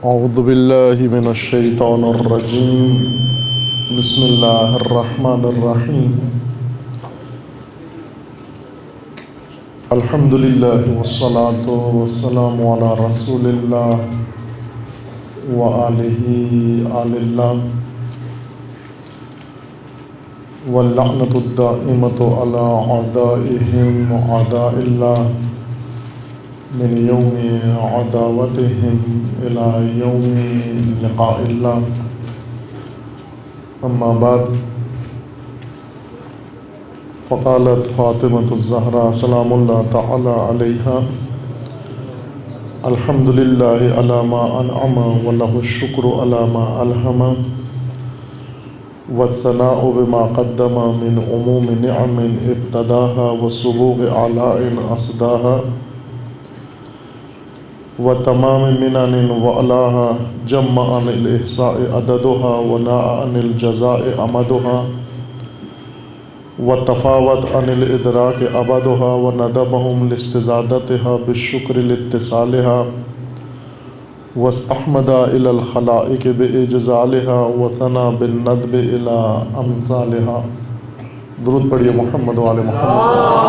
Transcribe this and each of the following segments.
اعوذ باللہ من الشیطان الرجیم بسم اللہ الرحمن الرحیم الحمد للہ والصلاة والسلام علی رسول اللہ وآلہ آل اللہ واللعنة الدائمة على أعدائهم أعداء الله من يوم عداوتهم إلى يوم لقاء الله أما بعد فقالت فاطمة الزهرا سلام الله تعالى عليها الحمد لله على ما أنعم وله الشكر على ما ألهم والثناء بما قدم من عموم نعم ابتداها وسبوغ آلاء أصداها وتمام منن وعلاها جمع عن الإحصاء عددها وناء عن الجزاء أمدها وتفاوت عن الإدراك أبدها وندبهم لاستزادتها بالشكر لاتصالها واستحمد إلى الخلائق بإجزالها وثنى بالندب إلى أمثالها. درود پڑھیے محمد وآل محمد.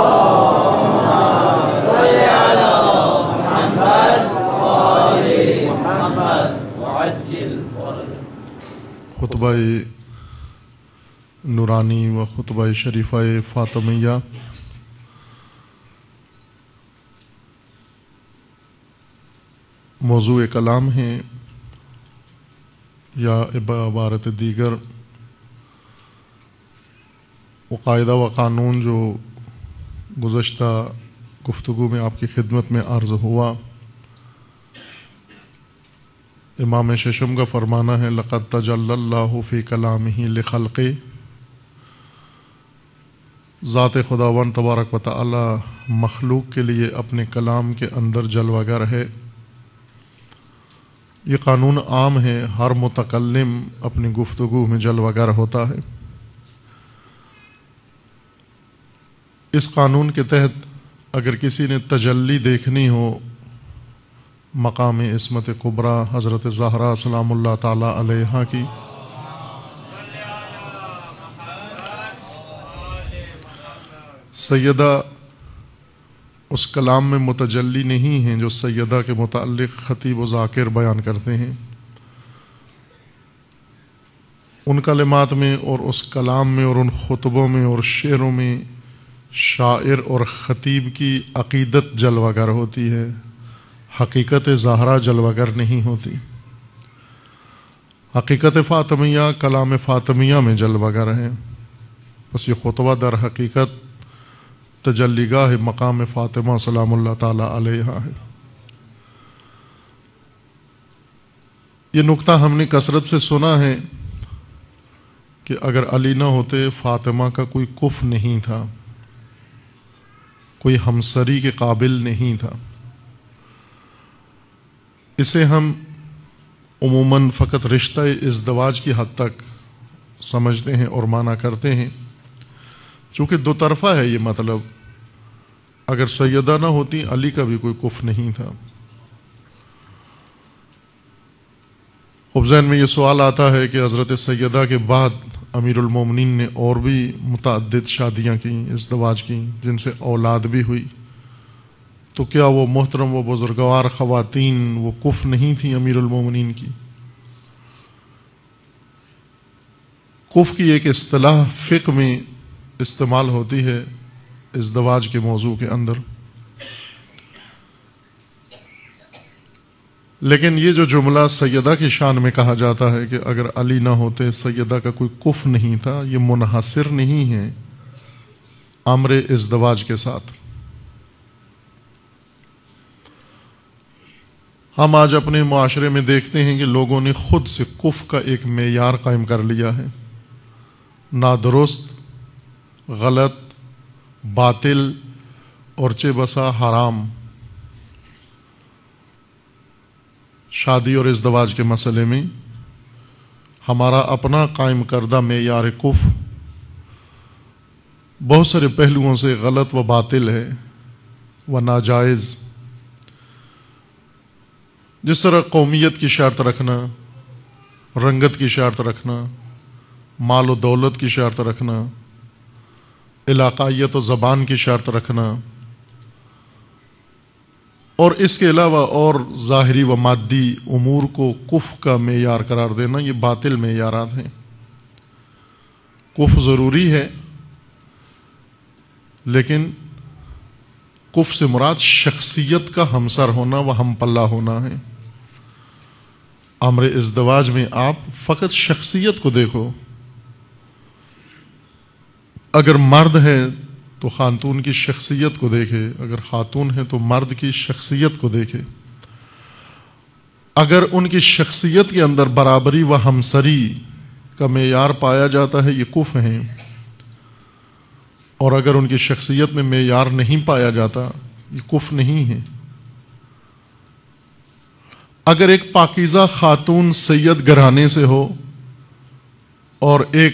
خطبہ نورانی و خطبہ شریفہ فاطمیہ موضوع کلام ہیں، یا عبارت دیگر وہ قاعدہ و قانون جو گزشتہ گفتگو میں آپ کی خدمت میں عرض ہوا. امام ششم کا فرمانا ہے لقد تجلی اللہ فی کلامہ لخلقہ، ذات خداوند تبارک و تعالی مخلوق کے لیے اپنے کلام کے اندر جلوہ گر ہے. یہ قانون عام ہے، ہر متکلم اپنی گفتگو میں جلوہ گر ہوتا ہے. اس قانون کے تحت اگر کسی نے تجلی دیکھنی ہو مقام عصمت کبریٰ حضرت زہرا سلام اللہ تعالی علیہا کی، سیدہ اس کلام میں متجلی نہیں ہیں جو سیدہ کے متعلق خطیب و ذاکر بیان کرتے ہیں. ان کلمات میں اور اس کلام میں اور ان خطبوں میں اور شعروں میں شاعر اور خطیب کی عقیدت جلوہ گر ہوتی ہے، حقیقت زہرا جلوہ گر نہیں ہوتی. حقیقت فاطمیہ کلام فاطمیہ میں جلوہ گر ہے. بس یہ خطبہ در حقیقت تجلی گاہ مقام فاطمہ سلام اللہ تعالی علیہا ہے. یہ نکتہ ہم نے کثرت سے سنا ہے کہ اگر علی نہ ہوتے فاطمہ کا کوئی کف نہیں تھا، کوئی ہمسری کے قابل نہیں تھا. اسے ہم عموماً فقط رشتہ ازدواج کی حد تک سمجھتے ہیں اور مانا کرتے ہیں، چونکہ دو طرفہ ہے یہ مطلب. اگر سیدہ نہ ہوتی علی کا بھی کوئی کف نہیں تھا. خب ذہن میں یہ سوال آتا ہے کہ حضرت سیدہ کے بعد امیر المومنین نے اور بھی متعدد شادیاں کیں، ازدواج کیں، جن سے اولاد بھی ہوئی، تو کیا وہ محترم و بزرگوار خواتین وہ کف نہیں تھیں امیر المومنین کی؟ کف کی ایک اصطلاح فقہ میں استعمال ہوتی ہے ازدواج کے موضوع کے اندر، لیکن یہ جو جملہ سیدہ کی شان میں کہا جاتا ہے کہ اگر علی نہ ہوتے سیدہ کا کوئی کف نہیں تھا، یہ منحصر نہیں ہے امر ازدواج کے ساتھ. ہم آج اپنے معاشرے میں دیکھتے ہیں کہ لوگوں نے خود سے کف کا ایک معیار قائم کر لیا ہے. نادرست، غلط، باطل اور چہ بسا حرام شادی اور ازدواج کے مسئلے میں ہمارا اپنا قائم کردہ معیار کف بہت سارے پہلوؤں سے غلط و باطل ہے و ناجائز. جس طرح قومیت کی شرط رکھنا، رنگت کی شرط رکھنا، مال و دولت کی شرط رکھنا، علاقائیت و زبان کی شرط رکھنا، اور اس کے علاوہ اور ظاہری و مادی امور کو کفر کا معیار قرار دینا، یہ باطل معیارات ہیں۔ کفر ضروری ہے، لیکن کفر سے مراد شخصیت کا ہمسر ہونا و ہم پلہ ہونا ہے۔ امر ازدواج میں آپ فقط شخصیت کو دیکھو، اگر مرد ہے تو خاتون کی شخصیت کو دیکھے، اگر خاتون ہے تو مرد کی شخصیت کو دیکھے۔ اگر ان کی شخصیت کے اندر برابری و ہمسری کا معیار پایا جاتا ہے، یہ کفر ہیں، اور اگر ان کی شخصیت میں معیار نہیں پایا جاتا، یہ کفر نہیں ہے۔ اگر ایک پاکیزہ خاتون سید گھرانے سے ہو اور ایک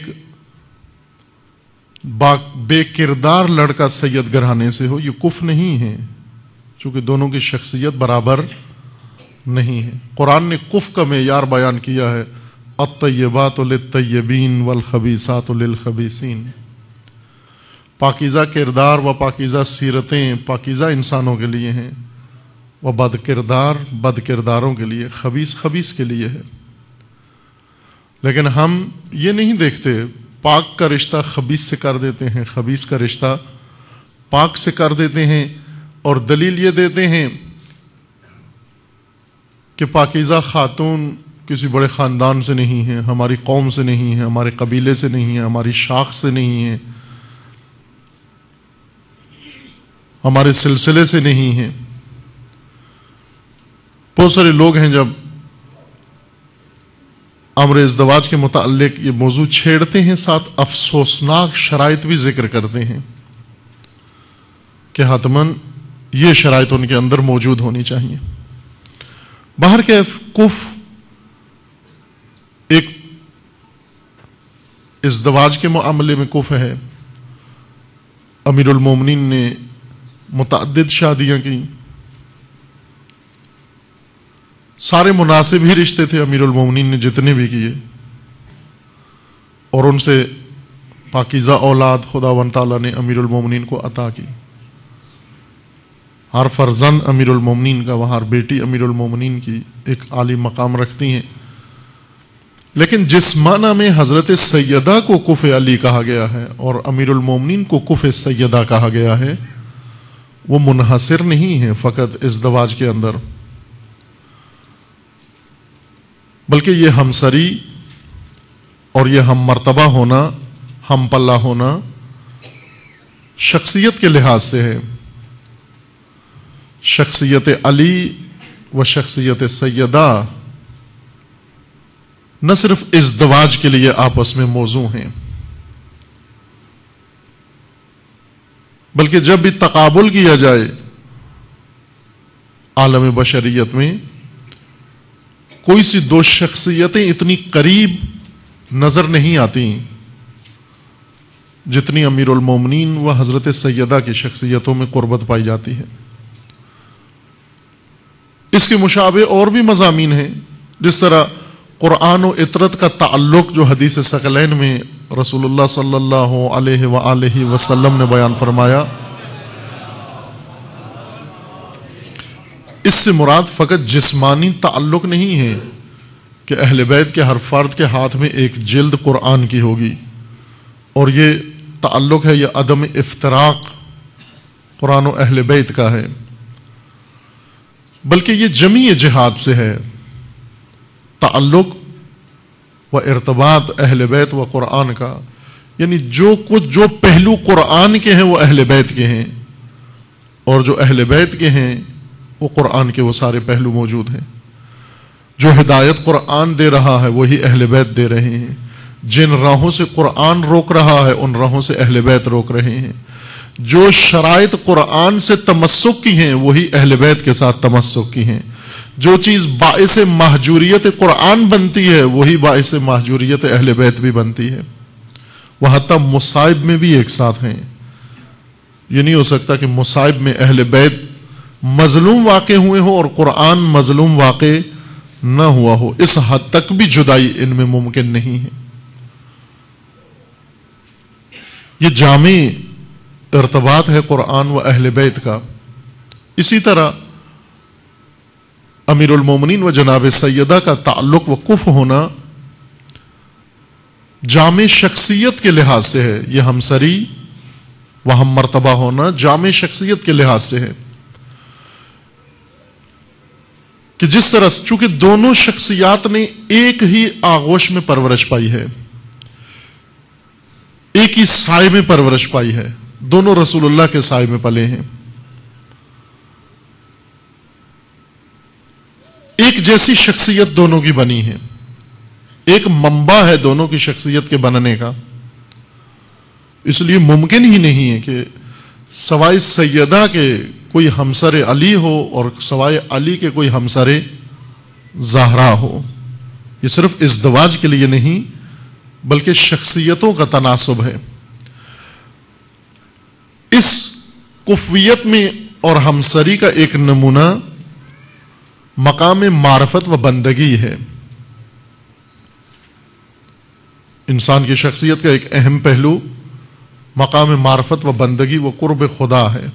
بے کردار لڑکا سید گھرانے سے ہو، یہ کفر نہیں ہے، چونکہ دونوں کی شخصیت برابر نہیں ہے۔ قرآن نے کفر کا معیار بیان کیا ہے، الطیبات للطیبین والخبیثات للخبیثین۔ پاکیزہ کردار و پاکیزہ سیرتیں پاکیزہ انسانوں کے لیے ہیں، و بد کردار بد کرداروں کے لیے، خبیث خبیث کے لیے ہے۔ لیکن ہم یہ نہیں دیکھتے، پاک کا رشتہ خبیث سے کر دیتے ہیں، خبیث کا رشتہ پاک سے کر دیتے ہیں، اور دلیل یہ دیتے ہیں کہ پاکیزہ خاتون کسی بڑے خاندان سے نہیں ہے، ہماری قوم سے نہیں ہے، ہمارے قبیلے سے نہیں ہے، ہماری شاخ سے نہیں ہے، ہمارے سلسلے سے نہیں ہے۔ بہت سارے لوگ ہیں جب امر ازدواج کے متعلق یہ موضوع چھیڑتے ہیں، ساتھ افسوسناک شرائط بھی ذکر کرتے ہیں کہ حتماً یہ شرائط ان کے اندر موجود ہونی چاہیے۔ بہرکیف کفر ایک ازدواج کے معاملے میں کفر ہے۔ امیر المومنین نے متعدد شادیاں کی، سارے مناسب ہی رشتے تھے امیر المومنین نے جتنے بھی کیے، اور ان سے پاکیزہ اولاد خداوند تعالیٰ نے امیر المومنین کو عطا کی۔ ہر فرزند امیر المومنین کا و ہر بیٹی امیر المومنین کی ایک عالی مقام رکھتی ہیں، لیکن جس معنی میں حضرت سیدہ کو کف علی کہا گیا ہے اور امیر المومنین کو کف سیدہ کہا گیا ہے، وہ منحصر نہیں ہے فقط ازدواج کے اندر، بلکہ یہ ہمسری اور یہ ہم مرتبہ ہونا، ہم پلہ ہونا شخصیت کے لحاظ سے ہے۔ شخصیت علی و شخصیت سیدہ نہ صرف ازدواج کے لیے آپس میں موزوں ہیں، بلکہ جب بھی تقابل کیا جائے عالم بشریت میں، کوئی سی دو شخصیتیں اتنی قریب نظر نہیں آتی جتنی امیر المومنین و حضرت سیدہ کی شخصیتوں میں قربت پائی جاتی ہے۔ اس کے مشابہ اور بھی مضامین ہیں، جس طرح قرآن و اطرت کا تعلق جو حدیث ثقلین میں رسول اللہ صلی اللہ علیہ وآلہ وسلم نے بیان فرمایا، اس سے مراد فقط جسمانی تعلق نہیں ہے کہ اہل بیت کے ہر فرد کے ہاتھ میں ایک جلد قرآن کی ہوگی، اور یہ تعلق ہے، یہ عدم افتراق قرآن و اہل بیت کا ہے، بلکہ یہ جمیع جہاد سے ہے۔ تعلق و ارتباط اہل بیت و قرآن کا، یعنی جو پہلو قرآن کے ہیں وہ اہل بیت کے ہیں، اور جو اہل بیت کے ہیں وہ قرآن کے وہ سارے پہلو موجود ہیں۔ جو ہدایت قرآن دے رہا ہے وہی اہل بیت دے رہے ہیں، جن راہوں سے قرآن روک رہا ہے ان راہوں سے اہل بیت روک رہے ہیں، جو شرائط قرآن سے تمسک کی ہیں وہی اہل بیت کے ساتھ تمسک کی ہیں، جو چیز باعث مہجوریت قرآن بنتی ہے وہی باعث مہجوریت اہل بیت بھی بنتی ہے۔ وہ حتیٰ مصائب میں بھی ایک ساتھ ہیں۔ یہ نہیں ہو سکتا کہ مصائب میں اہل بیت مظلوم واقع ہوئے ہوں اور قرآن مظلوم واقع نہ ہوا ہو، اس حد تک بھی جدائی ان میں ممکن نہیں ہے۔ یہ جامع ارتباط ہے قرآن و اہل بیت کا۔ اسی طرح امیر المومنین و جناب سیدہ کا تعلق وقف ہونا جامع شخصیت کے لحاظ سے ہے، یہ ہمسری و ہم مرتبہ ہونا جامع شخصیت کے لحاظ سے ہے کہ جس طرح چونکہ دونوں شخصیات نے ایک ہی آغوش میں پرورش پائی ہے، ایک ہی سائے میں پرورش پائی ہے، دونوں رسول اللہ کے سائے میں پلے ہیں، ایک جیسی شخصیت دونوں کی بنی ہے، ایک منبع ہے دونوں کی شخصیت کے بننے کا۔ اس لیے ممکن ہی نہیں ہے کہ سوائے سیدہ کے کوئی ہمسر علی ہو اور سوائے علی کے کوئی ہمسر زہرا ہو۔ یہ صرف ازدواج کے لیے نہیں بلکہ شخصیتوں کا تناسب ہے۔ اس کفویت میں اور ہمسری کا ایک نمونہ مقام معرفت و بندگی ہے۔ انسان کی شخصیت کا ایک اہم پہلو مقام معرفت و بندگی و قرب خدا ہے۔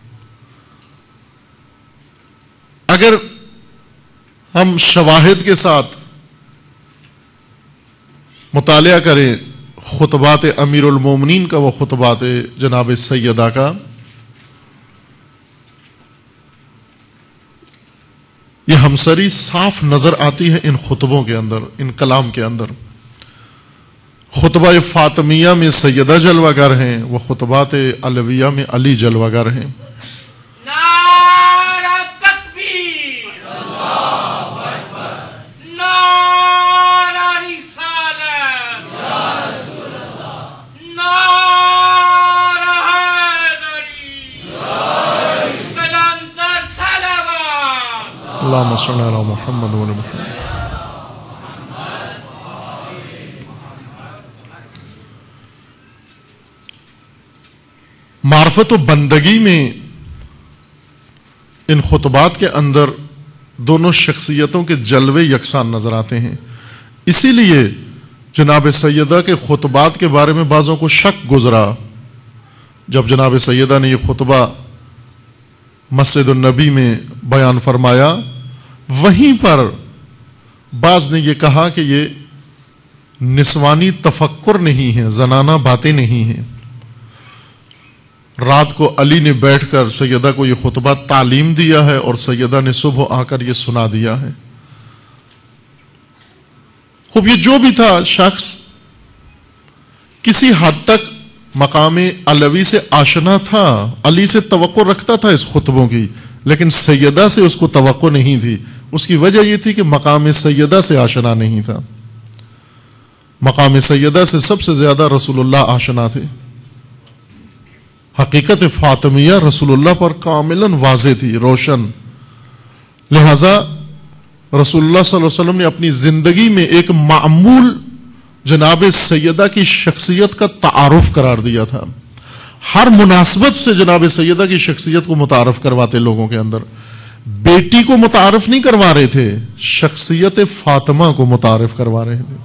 اگر ہم شواہد کے ساتھ مطالعہ کریں خطبات امیر المومنین کا و خطبات جناب سیدہ کا، یہ ہمسری صاف نظر آتی ہے ان خطبوں کے اندر، ان کلام کے اندر۔ خطبہ فاطمیہ میں سیدہ جلوہ گر ہیں، وہ خطبات علویہ میں علی جلوہ گر ہیں۔ نعرہ تکبیر، اللہ اکبر، نعرہ رسالت، یا رسول اللہ، نعرہ حیدری، بلندتر صلوات، اللہم صلی علی محمد و علی محمد۔ معرفت و بندگی میں ان خطبات کے اندر دونوں شخصیتوں کے جلوے یکساں نظر آتے ہیں۔ اسی لیے جناب سیدہ کے خطبات کے بارے میں بعضوں کو شک گزرا جب جناب سیدہ نے یہ خطبہ مسجد النبی میں بیان فرمایا، وہیں پر بعض نے یہ کہا کہ یہ نسوانی تفکر نہیں ہے، زنانہ باتیں نہیں ہیں۔ رات کو علی نے بیٹھ کر سیدہ کو یہ خطبہ تعلیم دیا ہے اور سیدہ نے صبح آ کر یہ سنا دیا ہے۔ خوب یہ جو بھی تھا شخص کسی حد تک مقام علوی سے آشنا تھا، علی سے توقع رکھتا تھا اس خطبوں کی، لیکن سیدہ سے اس کو توقع نہیں تھی۔ اس کی وجہ یہ تھی کہ مقام سیدہ سے آشنا نہیں تھا۔ مقام سیدہ سے سب سے زیادہ رسول اللہ آشنا تھے۔ حقیقت فاطمیہ رسول اللہ پر کاملاً واضح تھی، روشن۔ لہذا رسول اللہ صلی اللہ علیہ وسلم نے اپنی زندگی میں ایک معمول جناب سیدہ کی شخصیت کا تعارف قرار دیا تھا۔ ہر مناسبت سے جناب سیدہ کی شخصیت کو متعارف کرواتے لوگوں کے اندر۔ بیٹی کو متعارف نہیں کروا رہے تھے، شخصیت فاطمہ کو متعارف کروا رہے تھے۔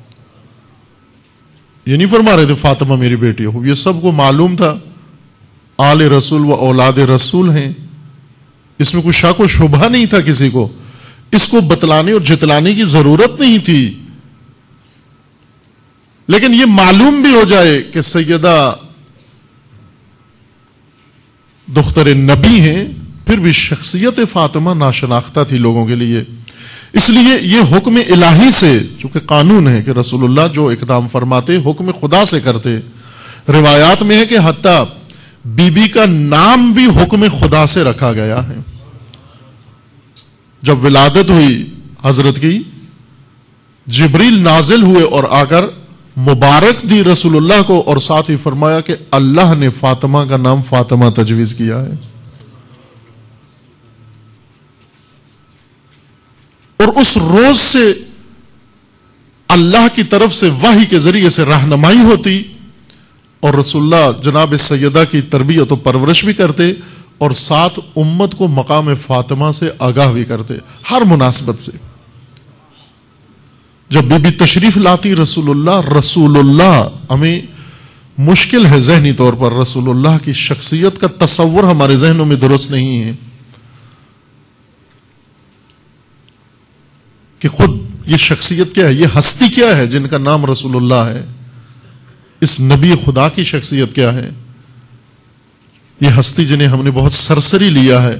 یہ نہیں فرما رہے تھے فاطمہ میری بیٹی ہو، یہ سب کو معلوم تھا آل رسول و اولاد رسول ہیں، اس میں کوئی شک و شبہ نہیں تھا کسی کو، اس کو بتلانے اور جتلانے کی ضرورت نہیں تھی۔ لیکن یہ معلوم بھی ہو جائے کہ سیدہ دختر نبی ہیں، پھر بھی شخصیت فاطمہ ناشناختہ تھی لوگوں کے لیے۔ اس لیے یہ حکم الہی سے، چونکہ قانون ہے کہ رسول اللہ جو اقدام فرماتے حکم خدا سے کرتے۔ روایات میں ہے کہ حتیٰ بی بی کا نام بھی حکم خدا سے رکھا گیا ہے۔ جب ولادت ہوئی حضرت کی، جبریل نازل ہوئے اور آ کر مبارک دی رسول اللہ کو، اور ساتھ ہی فرمایا کہ اللہ نے فاطمہ کا نام فاطمہ تجویز کیا ہے۔ اور اس روز سے اللہ کی طرف سے وحی کے ذریعے سے رہنمائی ہوتی اور رسول اللہ جناب سیدہ کی تربیت و پرورش بھی کرتے، اور ساتھ امت کو مقام فاطمہ سے آگاہ بھی کرتے ہر مناسبت سے. جب بی بی تشریف لاتی رسول اللہ ہمیں مشکل ہے ذہنی طور پر رسول اللہ کی شخصیت کا تصور ہمارے ذہنوں میں درست نہیں ہے کہ خود یہ شخصیت کیا ہے, یہ ہستی کیا ہے جن کا نام رسول اللہ ہے, اس نبی خدا کی شخصیت کیا ہے, یہ ہستی جنہیں ہم نے بہت سرسری لیا ہے,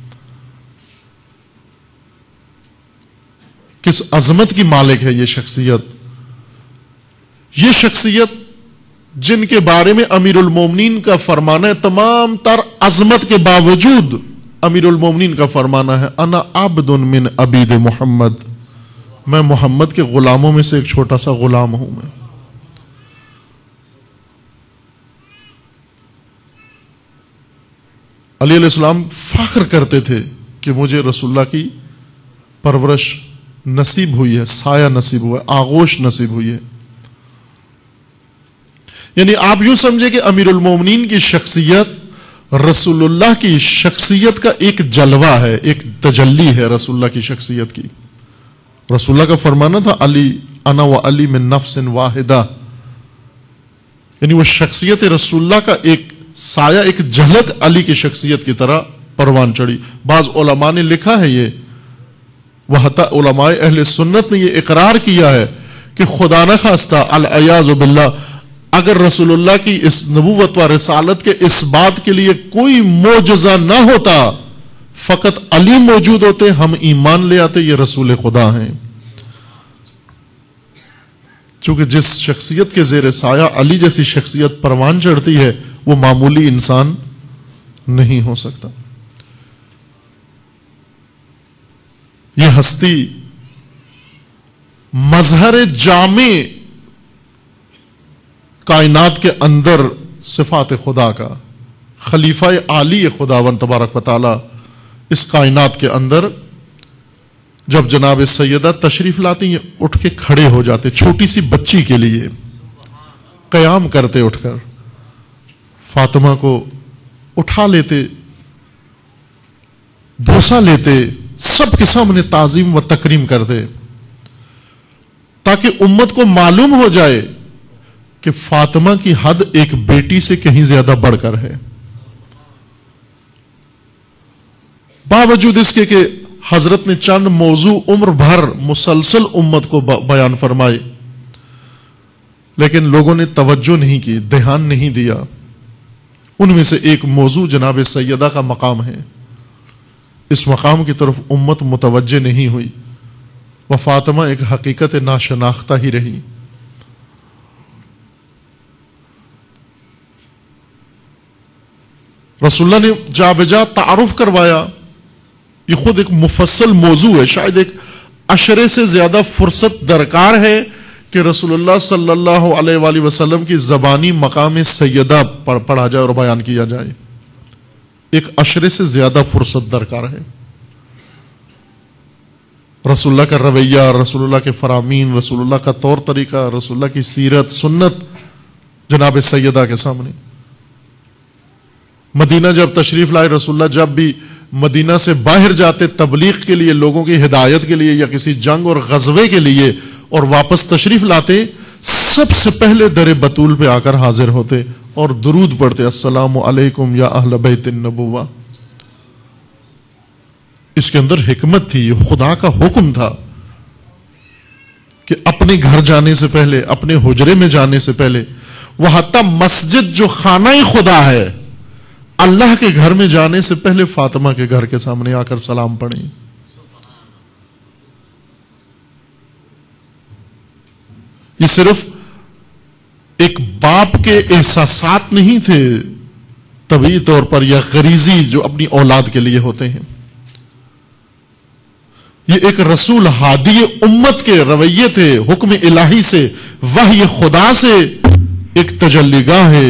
کس عظمت کی مالک ہے یہ شخصیت. یہ شخصیت جن کے بارے میں امیر المومنین کا فرمانا ہے, تمام تر عظمت کے باوجود امیر المومنین کا فرمانا ہے انا عبد من عبید محمد, میں محمد کے غلاموں میں سے ایک چھوٹا سا غلام ہوں. میں علی علیہ السلام فخر کرتے تھے کہ مجھے رسول اللہ کی پرورش نصیب ہوئی ہے, سایہ نصیب ہوا ہے, آغوش نصیب ہوئی ہے. یعنی آپ یوں سمجھے کہ امیر المومنین کی شخصیت رسول اللہ کی شخصیت کا ایک جلوہ ہے, ایک تجلی ہے رسول اللہ کی شخصیت کی. رسول اللہ کا فرمانا تھا علی انا و علی من نفس واحدہ, یعنی وہ شخصیت رسول اللہ کا ایک سایہ, ایک جھلک علی کی شخصیت کی طرح پروان چڑھی. بعض علماء نے لکھا ہے یہ, وہ حتی علماء اہل سنت نے یہ اقرار کیا ہے کہ خدا نخواستہ العیاذ باللہ اگر رسول اللہ کی اس نبوت و رسالت کے اس بات کے لیے کوئی معجزہ نہ ہوتا, فقط علی موجود ہوتے, ہم ایمان لے آتے یہ رسول خدا ہیں. چونکہ جس شخصیت کے زیر سایہ علی جیسی شخصیت پروان چڑھتی ہے وہ معمولی انسان نہیں ہو سکتا. یہ ہستی مظہر جامع کائنات کے اندر صفات خدا کا, خلیفہ عالی خداوند تبارک و تعالی اس کائنات کے اندر جب جناب سیدہ تشریف لاتی ہیں اٹھ کے کھڑے ہو جاتے, چھوٹی سی بچی کے لیے قیام کرتے, اٹھ کر فاطمہ کو اٹھا لیتے, بوسہ لیتے, سب کے سامنے تعظیم و تکریم کرتے, تاکہ امت کو معلوم ہو جائے کہ فاطمہ کی حد ایک بیٹی سے کہیں زیادہ بڑھ کر ہے. باوجود اس کے کہ حضرت نے چند موضوع عمر بھر مسلسل امت کو بیان فرمائے, لیکن لوگوں نے توجہ نہیں کی, دھیان نہیں دیا. ان میں سے ایک موضوع جناب سیدہ کا مقام ہے. اس مقام کی طرف امت متوجہ نہیں ہوئی, وہ فاطمہ ایک حقیقت ناشناختہ ہی رہی. رسول اللہ نے جا بجا تعارف کروایا, یہ خود ایک مفصل موضوع ہے, شاید ایک عشرے سے زیادہ فرصت درکار ہے کہ رسول اللہ صلی اللہ علیہ وآلہ وسلم کی زبانی مقام سیدہ پڑھا جائے اور بیان کیا جائے. ایک عشرے سے زیادہ فرصت درکار ہے. رسول اللہ کا رویہ, رسول اللہ کے فرامین, رسول اللہ کا طور طریقہ, رسول اللہ کی سیرت سنت جناب سیدہ کے سامنے. مدینہ جب تشریف لائے رسول اللہ, جب بھی مدینہ سے باہر جاتے تبلیغ کے لیے, لوگوں کی ہدایت کے لیے یا کسی جنگ اور غزوے کے لیے, اور واپس تشریف لاتے, سب سے پہلے در بطول پہ آ کر حاضر ہوتے اور درود پڑھتے, السلام علیکم یا اہل بیت النبوہ. اس کے اندر حکمت تھی, یہ خدا کا حکم تھا کہ اپنے گھر جانے سے پہلے, اپنے حجرے میں جانے سے پہلے, وہ حتی مسجد جو خانہ خدا ہے اللہ کے گھر میں جانے سے پہلے فاطمہ کے گھر کے سامنے آ کر سلام پڑھیں. یہ صرف ایک باپ کے احساسات نہیں تھے طبیعی طور پر یا غریزی جو اپنی اولاد کے لیے ہوتے ہیں. یہ ایک رسول ہادی امت کے رویے تھے, حکم الہی سے, وحی خدا سے ایک تجلی گاہ ہے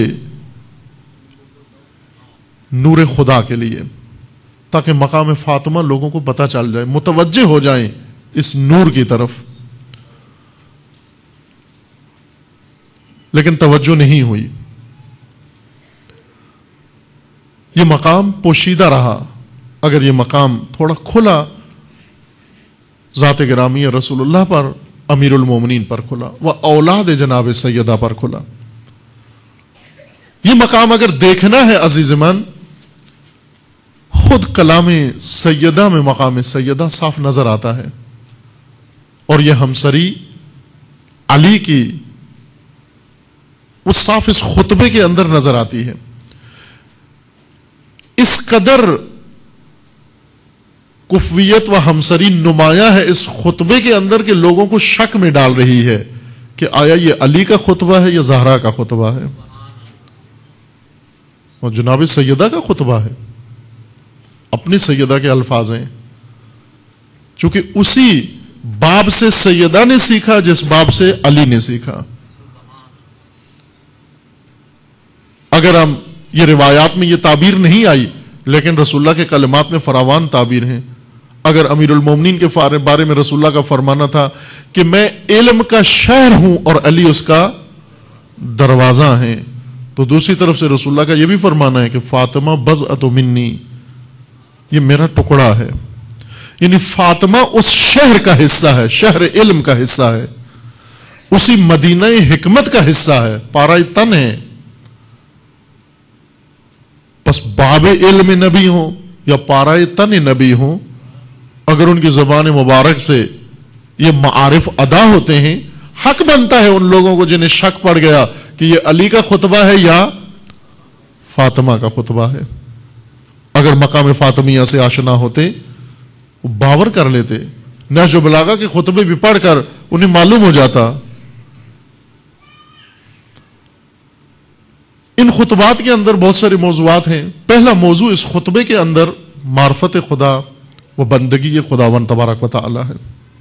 نور خدا کے لیے, تاکہ مقام فاطمہ لوگوں کو پتہ چل جائے, متوجہ ہو جائیں اس نور کی طرف. لیکن توجہ نہیں ہوئی. یہ مقام پوشیدہ رہا. اگر یہ مقام تھوڑا کھلا ذات گرامی رسول اللہ پر، امیر المومنین پر کھلا، وہ اولاد جناب سیدہ پر کھلا. یہ مقام اگر دیکھنا ہے عزیز من، خود کلام سیدہ میں مقام سیدہ صاف نظر آتا ہے، اور یہ ہمسری علی کی وہ صاف اس خطبے کے اندر نظر آتی ہے. اس قدر کفویت و ہمسری نمایاں ہے اس خطبے کے اندر کہ لوگوں کو شک میں ڈال رہی ہے کہ آیا یہ علی کا خطبہ ہے یا زہرا کا خطبہ ہے، اور جناب سیدہ کا خطبہ ہے، اپنی سیدہ کے الفاظ ہیں، چونکہ اسی باب سے سیدہ نے سیکھا جس باب سے علی نے سیکھا. اگر ہم یہ روایات میں یہ تعبیر نہیں آئی، لیکن رسول اللہ کے کلمات میں فراوان تعبیر ہیں. اگر امیر المومنین کے بارے میں رسول اللہ کا فرمانا تھا کہ میں علم کا شہر ہوں اور علی اس کا دروازہ ہے، تو دوسری طرف سے رسول اللہ کا یہ بھی فرمانا ہے کہ فاطمہ بضعۃ منی، یہ میرا ٹکڑا ہے. یعنی فاطمہ اس شہر کا حصہ ہے، شہر علم کا حصہ ہے، اسی مدینہ حکمت کا حصہ ہے، پارہ تن ہے. پس باب علم نبی ہوں یا پارہ تن نبی ہوں، اگر ان کی زبان مبارک سے یہ معارف ادا ہوتے ہیں، حق بنتا ہے ان لوگوں کو جنہیں شک پڑ گیا کہ یہ علی کا خطبہ ہے یا فاطمہ کا خطبہ ہے. اگر مقام فاطمیہ سے آشنا ہوتے وہ باور کر لیتے، نہج البلاغہ کے خطبے بھی پڑھ کر انہیں معلوم ہو جاتا. ان خطبات کے اندر بہت سارے موضوعات ہیں. پہلا موضوع اس خطبے کے اندر معرفت خدا و بندگی خداوند تبارک و تعالی ہے.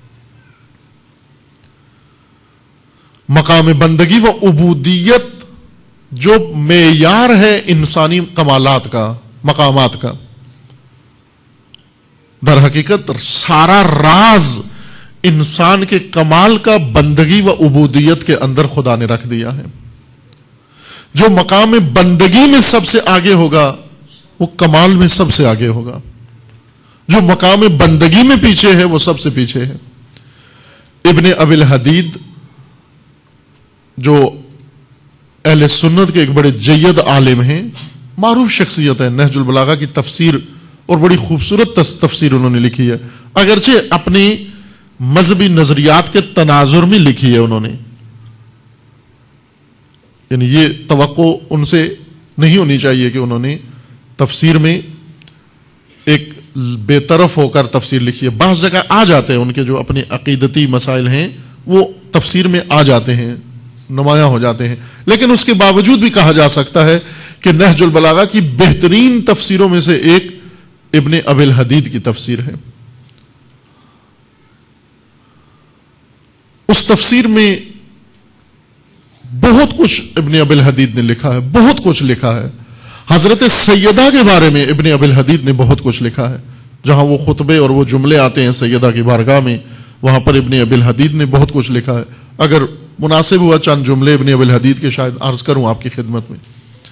مقام بندگی و عبودیت جو معیار ہے انسانی کمالات کا، مقامات کا، در حقیقت سارا راز انسان کے کمال کا بندگی و عبودیت کے اندر خدا نے رکھ دیا ہے. جو مقام بندگی میں سب سے آگے ہوگا وہ کمال میں سب سے آگے ہوگا، جو مقام بندگی میں پیچھے ہے وہ سب سے پیچھے ہے. ابن ابی الحدید جو اہل سنت کے ایک بڑے جید عالم ہیں، معروف شخصیت ہے، نہج البلاغہ کی تفسیر اور بڑی خوبصورت تفسیر انہوں نے لکھی ہے، اگرچہ اپنی مذہبی نظریات کے تناظر میں لکھی ہے انہوں نے. یعنی یہ توقع ان سے نہیں ہونی چاہیے کہ انہوں نے تفسیر میں ایک بے طرف ہو کر تفسیر لکھی ہے. بعض جگہ آ جاتے ہیں ان کے جو اپنے عقیدتی مسائل ہیں وہ تفسیر میں آ جاتے ہیں، نمایاں ہو جاتے ہیں، لیکن اس کے باوجود بھی کہا جا سکتا ہے کہ نہج البلاغہ کی بہترین تفسیروں میں سے ایک ابن ابی الحدید کی تفسیر ہے. اس تفسیر میں بہت کچھ ابن ابی الحدید نے لکھا ہے، بہت کچھ لکھا ہے. حضرت سیدہ کے بارے میں ابن ابی الحدید نے بہت کچھ لکھا ہے. جہاں وہ خطبے اور وہ جملے آتے ہیں سیدہ کی بارگاہ میں، وہاں پر ابن ابی الحدید نے بہت کچھ لکھا ہے. اگر مناسب ہوا چند جملے ابن ابی الحدید کے شاید عرض کروں آپ کی خدمت میں.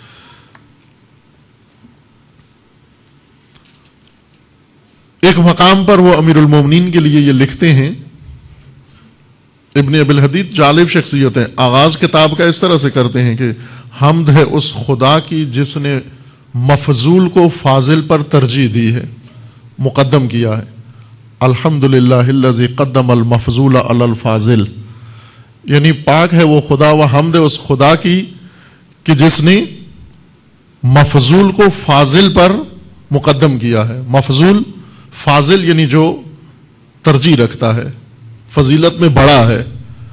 ایک مقام پر وہ امیر المومنین کے لیے یہ لکھتے ہیں، ابن ابی الحدید جالب شخصیت ہیں. آغاز کتاب کا اس طرح سے کرتے ہیں کہ حمد ہے اس خدا کی جس نے مفضول کو فاضل پر ترجیح دی ہے، مقدم کیا ہے. الحمدللہ الذی قدم المفضول علی الفاضل. یعنی پاک ہے وہ خدا و حمد ہے اس خدا کی کہ جس نے مفضول کو فاضل پر مقدم کیا ہے. مفضول فاضل یعنی جو ترجیح رکھتا ہے، فضیلت میں بڑا ہے،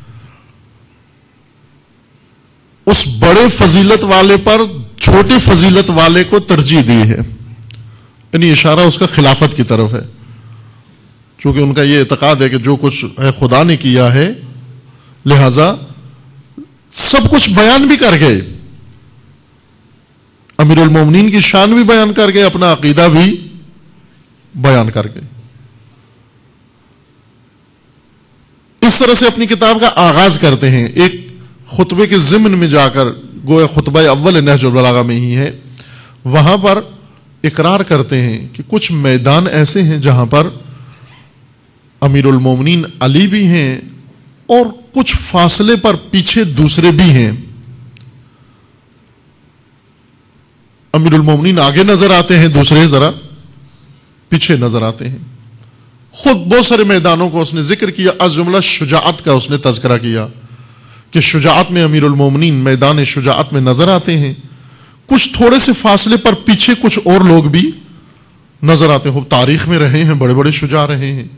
اس بڑے فضیلت والے پر چھوٹے فضیلت والے کو ترجیح دی ہے. یعنی اشارہ اس کا خلافت کی طرف ہے، چونکہ ان کا یہ اعتقاد ہے کہ جو کچھ ہے خدا نے کیا ہے، لہذا سب کچھ بیان بھی کر گئے، امیر المومنین کی شان بھی بیان کر گئے، اپنا عقیدہ بھی بیان کر گئے. اس طرح سے اپنی کتاب کا آغاز کرتے ہیں ایک خطبے کے ضمن میں جا کر، گویا خطبہ اول نہج البلاغہ میں ہی ہے. وہاں پر اقرار کرتے ہیں کہ کچھ میدان ایسے ہیں جہاں پر امیر المومنین علی بھی ہیں اور کچھ فاصلے پر پیچھے دوسرے بھی ہیں. امیر المومنین آگے نظر آتے ہیں, دوسرے ذرا پیچھے نظر آتے ہیں. خود بہت سارے میدانوں کو اس نے ذکر کیا, از جملہ شجاعت کا اس نے تذکرہ کیا کہ شجاعت میں امیر المومنین میدان شجاعت میں نظر آتے ہیں. کچھ تھوڑے سے فاصلے پر پیچھے کچھ اور لوگ بھی نظر آتے ہیں. تاریخ میں رہے ہیں, بڑے بڑے شجاع رہے ہیں.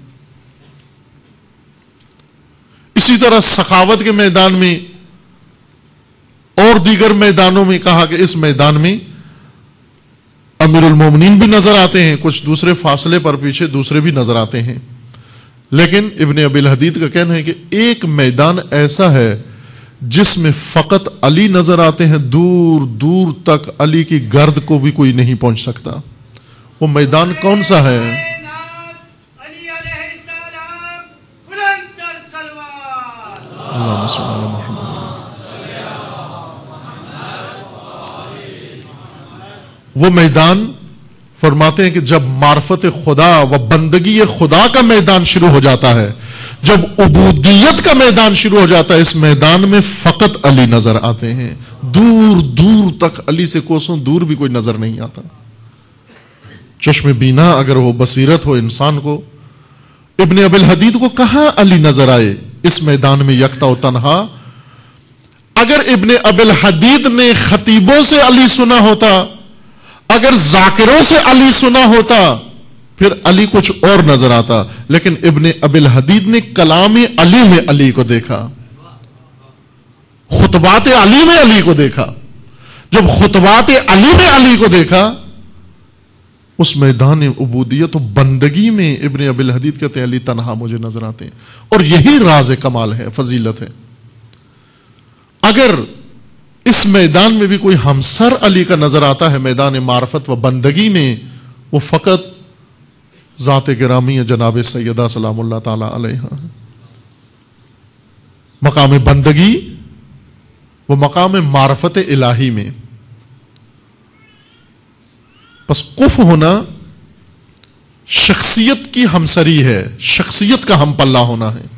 اسی طرح سخاوت کے میدان میں اور دیگر میدانوں میں کہا کہ اس میدان میں امیر المومنین بھی نظر آتے ہیں, کچھ دوسرے فاصلے پر پیچھے دوسرے بھی نظر آتے ہیں. لیکن ابن ابی الحدید کا کہنا ہے کہ ایک میدان ایسا ہے جس میں فقط علی نظر آتے ہیں, دور دور تک علی کی گرد کو بھی کوئی نہیں پہنچ سکتا. وہ میدان کون سا ہے؟ علی علیہ السلام بلند الصلوات. اللہم صل علی محمد. وہ میدان فرماتے ہیں کہ جب معرفت خدا و بندگی خدا کا میدان شروع ہو جاتا ہے, جب عبودیت کا میدان شروع ہو جاتا ہے, اس میدان میں فقط علی نظر آتے ہیں. دور دور تک علی سے کوسوں دور بھی کوئی نظر نہیں آتا. چشم بینا اگر ہو, بصیرت ہو انسان کو, ابن ابی الحدید کو کہاں علی نظر آئے اس میدان میں یکتا و تنہا؟ اگر ابن ابی الحدید نے خطیبوں سے علی سنا ہوتا, اگر ذاکروں سے علی سنا ہوتا, پھر علی کچھ اور نظر آتا. لیکن ابن ابی الحدید نے کلام علی میں علی کو دیکھا, خطبات علی میں علی کو دیکھا. جب خطبات علی میں علی کو دیکھا, اس میدان عبودیت و بندگی میں ابن ابی الحدید کہتے ہیں علی تنہا مجھے نظر آتے ہیں. اور یہی راز کمال ہے, فضیلت ہے. اگر اس میدان میں بھی کوئی ہمسر علی کا نظر آتا ہے میدان معرفت و بندگی میں, وہ فقط ذات گرامی جناب سیدہ سلام اللہ تعالی علیہ. مقام بندگی وہ مقام معرفت الہی میں. بس قف ہونا شخصیت کی ہمسری ہے, شخصیت کا ہم پلہ ہونا ہے.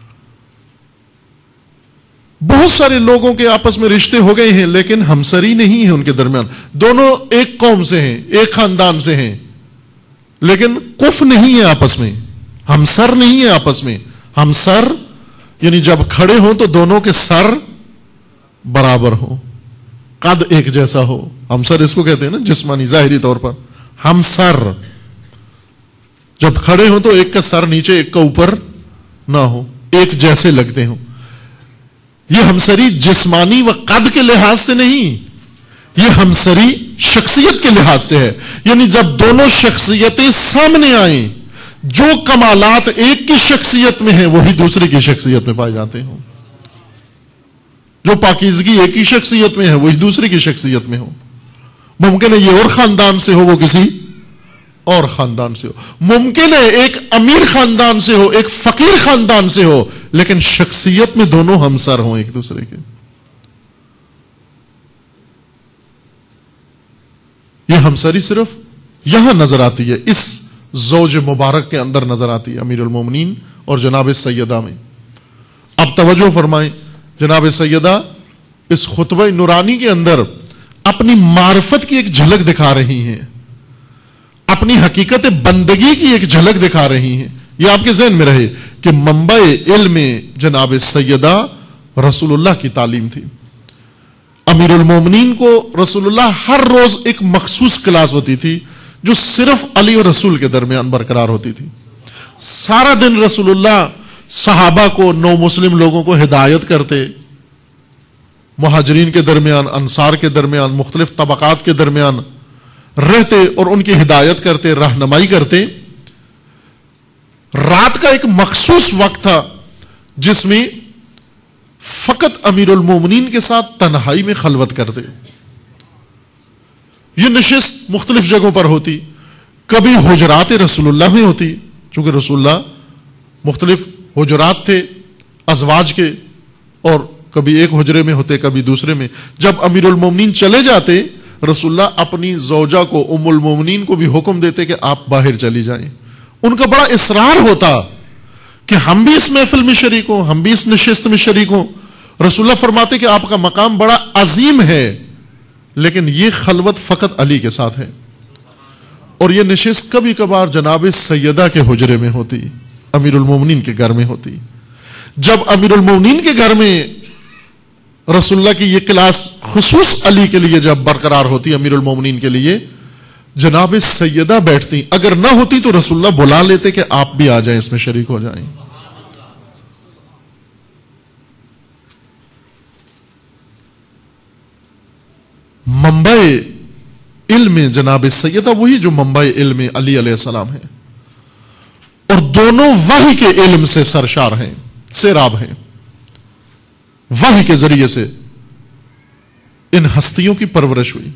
بہت سارے لوگوں کے آپس میں رشتے ہو گئے ہیں لیکن ہمسری نہیں ہے ان کے درمیان. دونوں ایک قوم سے ہیں, ایک خاندان سے ہیں, لیکن قف نہیں ہے آپس میں, ہمسر نہیں ہے آپس میں. ہمسر یعنی جب کھڑے ہوں تو دونوں کے سر برابر ہو, قد ایک جیسا ہو. ہمسر اس کو کہتے ہیں نا جسمانی ظاہری طور پر. ہمسر جب کھڑے ہوں تو ایک کا سر نیچے ایک کا اوپر نہ ہو, ایک جیسے لگتے ہوں. یہ ہمسری جسمانی و قد کے لحاظ سے نہیں, یہ ہمسری شخصیت کے لحاظ سے ہے. یعنی جب دونوں شخصیتیں سامنے آئیں, جو کمالات ایک کی شخصیت میں ہیں وہی دوسرے کی شخصیت میں پائے جاتے ہوں. جو پاکیزگی ایک ہی شخصیت میں ہے وہی دوسرے کی شخصیت میں ہو. ممکن ہے یہ اور خاندان سے ہو, وہ کسی اور خاندان سے ہو. ممکن ہے ایک امیر خاندان سے ہو, ایک فقیر خاندان سے ہو, لیکن شخصیت میں دونوں ہمسر ہوں ایک دوسرے کے. یہ ہمسری صرف یہاں نظر آتی ہے, اس زوج مبارک کے اندر نظر آتی ہے, امیر المومنین اور جناب سیدہ میں. اب توجہ فرمائیں, جناب سیدہ اس خطبہ نورانی کے اندر اپنی معرفت کی ایک جھلک دکھا رہی ہیں, اپنی حقیقت بندگی کی ایک جھلک دکھا رہی ہیں. یہ آپ کے ذہن میں رہے کہ منبع علم جناب سیدہ رسول اللہ کی تعلیم تھی. امیر المومنین کو رسول اللہ ہر روز ایک مخصوص کلاس ہوتی تھی جو صرف علی اور رسول کے درمیان برقرار ہوتی تھی. سارا دن رسول اللہ صحابہ کو, نو مسلم لوگوں کو ہدایت کرتے, مہاجرین کے درمیان, انصار کے درمیان, مختلف طبقات کے درمیان رہتے اور ان کی ہدایت کرتے, رہنمائی کرتے. رات کا ایک مخصوص وقت تھا جس میں فقط امیر المومنین کے ساتھ تنہائی میں خلوت کرتے. یہ نشست مختلف جگہوں پر ہوتی, کبھی حجرات رسول اللہ میں ہوتی, چونکہ رسول اللہ مختلف حجرات تھے ازواج کے, اور کبھی ایک حجرے میں ہوتے کبھی دوسرے میں. جب امیر المومنین چلے جاتے رسول اللہ اپنی زوجہ کو ام المومنین کو بھی حکم دیتے کہ آپ باہر چلی جائیں. ان کا بڑا اصرار ہوتا کہ ہم بھی اس محفل میں شریک ہوں, ہم بھی اس نشست میں شریک ہوں. رسول اللہ فرماتے کہ آپ کا مقام بڑا عظیم ہے, لیکن یہ خلوت فقط علی کے ساتھ ہے. اور یہ نشست کبھی کبھار جناب سیدہ کے حجرے میں ہوتی, امیر المومنین کے گھر میں ہوتی. جب امیر المومنین کے گھر میں رسول اللہ کی یہ کلاس خصوص علی کے لیے جب برقرار ہوتی, امیر المومنین کے لیے, جناب سیدہ بیٹھتی. اگر نہ ہوتی تو رسول اللہ بلا لیتے کہ آپ بھی آ جائیں, اس میں شریک ہو جائیں. منبع علم جناب سیدہ وہی جو منبع علم علی علیہ السلام ہے, اور دونوں وحی کے علم سے سرشار ہیں, سیراب ہیں. وحی کے ذریعے سے ان ہستیوں کی پرورش ہوئی.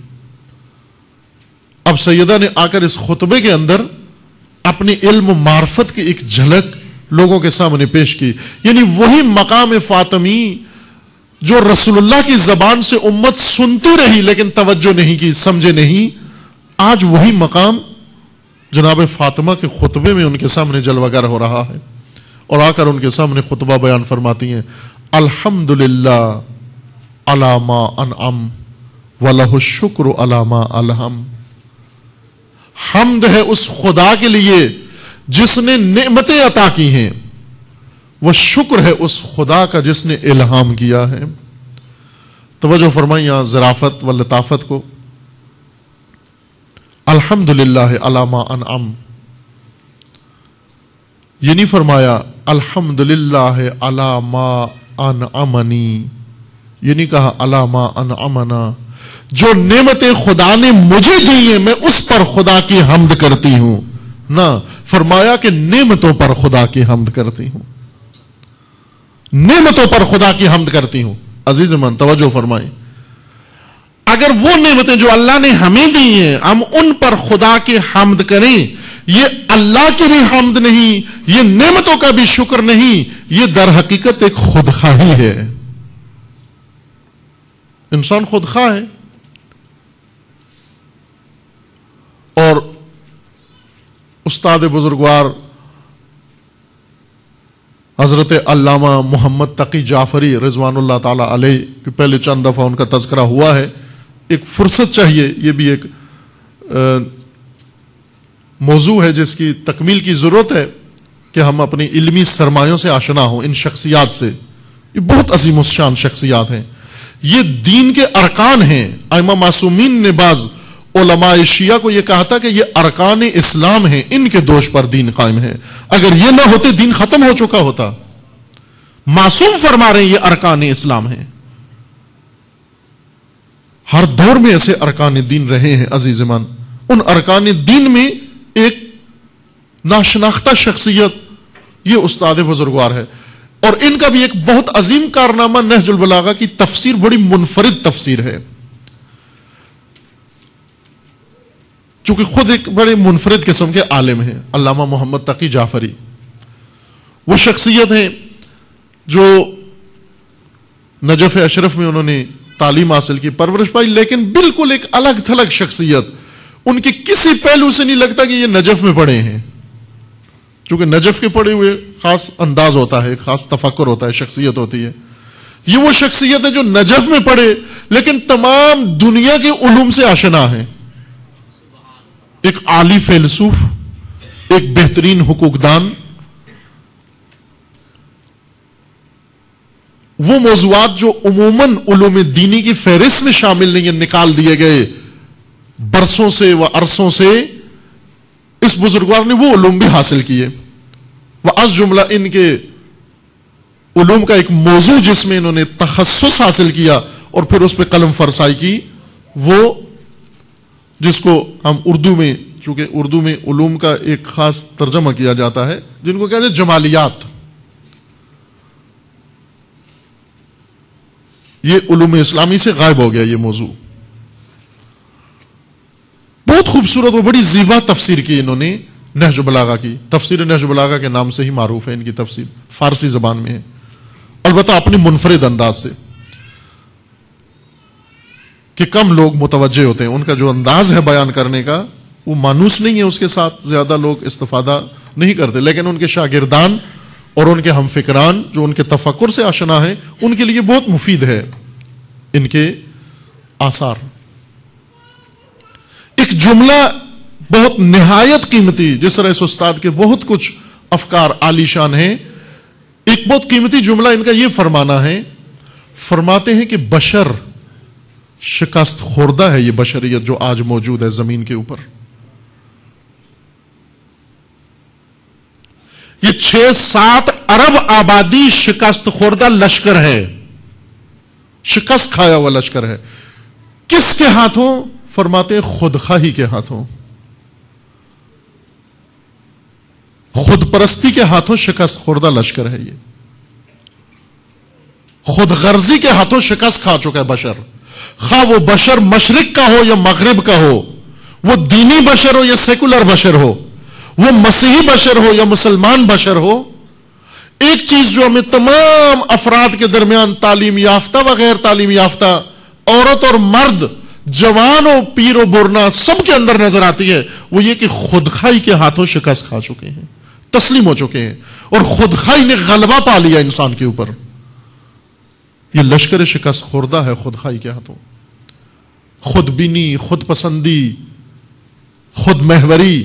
اب سیدہ نے آ کر اس خطبے کے اندر اپنی علم و معرفت کی ایک جھلک لوگوں کے سامنے پیش کی. یعنی وہی مقام فاطمی جو رسول اللہ کی زبان سے امت سنتی رہی لیکن توجہ نہیں کی, سمجھے نہیں, آج وہی مقام جناب فاطمہ کے خطبے میں ان کے سامنے جلوگر ہو رہا ہے. اور آ کر ان کے سامنے خطبہ بیان فرماتی ہیں, الحمدللہ علی ما انعم ولہ الشکر علی ما الہم. حمد ہے اس خدا کے لیے جس نے نعمتیں عطا کی ہیں, وہ شکر ہے اس خدا کا جس نے الہام کیا ہے. توجہ فرمائیں یہاں ظرافت و لطافت کو. الحمدللہ علی ما انعم, یہ نہیں فرمایا الحمدللہ علی ما انعمنی, یہ نہیں کہا علی ما انعمنا. جو نعمتیں خدا نے مجھے دی ہیں میں اس پر خدا کی حمد کرتی ہوں. نہ, فرمایا کہ نعمتوں پر خدا کی حمد کرتی ہوں, نعمتوں پر خدا کی حمد کرتی ہوں. عزیز من توجہ فرمائیں, اگر وہ نعمتیں جو اللہ نے ہمیں دی ہیں ہم ان پر خدا کی حمد کریں, یہ اللہ کی بھی حمد نہیں, یہ نعمتوں کا بھی شکر نہیں, یہ در حقیقت ایک خودخواہی ہے. انسان خودخواہ ہے. اور استاد بزرگوار حضرت علامہ محمد تقی جعفری رضوان اللہ تعالی علیہ کہ پہلے چند دفعہ ان کا تذکرہ ہوا ہے. ایک فرصت چاہیے, یہ بھی ایک موضوع ہے جس کی تکمیل کی ضرورت ہے کہ ہم اپنی علمی سرمایوں سے آشنا ہوں. ان شخصیات سے, یہ بہت عظیم الشان شخصیات ہیں, یہ دین کے ارکان ہیں. ائمہ معصومین نے بعض علماء شیعہ کو یہ کہا تھا کہ یہ ارکان اسلام ہیں, ان کے دوش پر دین قائم ہے. اگر یہ نہ ہوتے دین ختم ہو چکا ہوتا. معصوم فرما رہے ہیں یہ ارکان اسلام ہیں. ہر دور میں ایسے ارکان دین رہے ہیں عزیز من. ان ارکان دین میں ایک ناشناختہ شخصیت یہ استاد بزرگوار ہے, اور ان کا بھی ایک بہت عظیم کارنامہ نہج البلاغہ کی تفسیر بڑی منفرد تفسیر ہے. چونکہ خود ایک بڑے منفرد قسم کے عالم ہیں علامہ محمد تقی جعفری. وہ شخصیت ہیں جو نجف اشرف میں انہوں نے تعلیم حاصل کی, پرورش پائی, لیکن بالکل ایک الگ تھلگ شخصیت. ان کے کسی پہلو سے نہیں لگتا کہ یہ نجف میں پڑھے ہیں, چونکہ نجف کے پڑھے ہوئے خاص انداز ہوتا ہے, خاص تفکر ہوتا ہے, شخصیت ہوتی ہے. یہ وہ شخصیت ہے جو نجف میں پڑھے لیکن تمام دنیا کے علوم سے آشنا ہے. ایک عالی فیلسوف, ایک بہترین حقوق دان. وہ موضوعات جو عموماً علوم دینی کی فہرست میں شامل نہیں ہیں, نکال دیے گئے برسوں سے و عرصوں سے, اس بزرگوار نے وہ علوم بھی حاصل کیے. وہ از جملہ ان کے علوم کا ایک موضوع جس میں انہوں نے تخصص حاصل کیا اور پھر اس پہ قلم فرسائی کی, وہ جس کو ہم اردو میں, چونکہ اردو میں علوم کا ایک خاص ترجمہ کیا جاتا ہے جن کو کہتے ہیں جمالیات. یہ علوم اسلامی سے غائب ہو گیا یہ موضوع. بہت خوبصورت و بڑی زیبا تفسیر کی انہوں نے نہج البلاغہ کی. تفسیر نہج البلاغہ کے نام سے ہی معروف ہے ان کی تفسیر, فارسی زبان میں ہے, البتہ اپنی منفرد انداز سے. کہ کم لوگ متوجہ ہوتے ہیں. ان کا جو انداز ہے بیان کرنے کا وہ مانوس نہیں ہے, اس کے ساتھ زیادہ لوگ استفادہ نہیں کرتے, لیکن ان کے شاگردان اور ان کے ہم فکران جو ان کے تفکر سے آشنا ہیں ان کے لیے بہت مفید ہے ان کے آثار. ایک جملہ بہت نہایت قیمتی, جس طرح اس استاد کے بہت کچھ افکار عالی شان ہیں, ایک بہت قیمتی جملہ ان کا یہ فرمانا ہے, فرماتے ہیں کہ بشر شکست خوردہ ہے, یہ بشریت جو آج موجود ہے زمین کے اوپر. یہ 6-7 ارب آبادی شکست خوردہ لشکر ہے, شکست کھایا ہوا لشکر ہے. کس کے ہاتھوں؟ فرماتے ہیں خودخواہی کے ہاتھوں, خود پرستی کے ہاتھوں شکست خوردہ لشکر ہے. یہ خود غرضی کے ہاتھوں شکست کھا چکا ہے بشر, خواہ وہ بشر مشرق کا ہو یا مغرب کا ہو, وہ دینی بشر ہو یا سیکولر بشر ہو, وہ مسیحی بشر ہو یا مسلمان بشر ہو. ایک چیز جو ہمیں تمام افراد کے درمیان, تعلیم یافتہ و غیر تعلیم یافتہ, عورت اور مرد, جوان و پیر و برنا, سب کے اندر نظر آتی ہے, وہ یہ کہ خودخواہی کے ہاتھوں شکست کھا چکے ہیں, تسلیم ہو چکے ہیں, اور خودخواہی نے غلبہ پا لیا انسان کے اوپر. یہ لشکر شکست خوردہ ہے خودخواہی کے ہاتھوں. خود بینی, خود پسندی, خود محوری,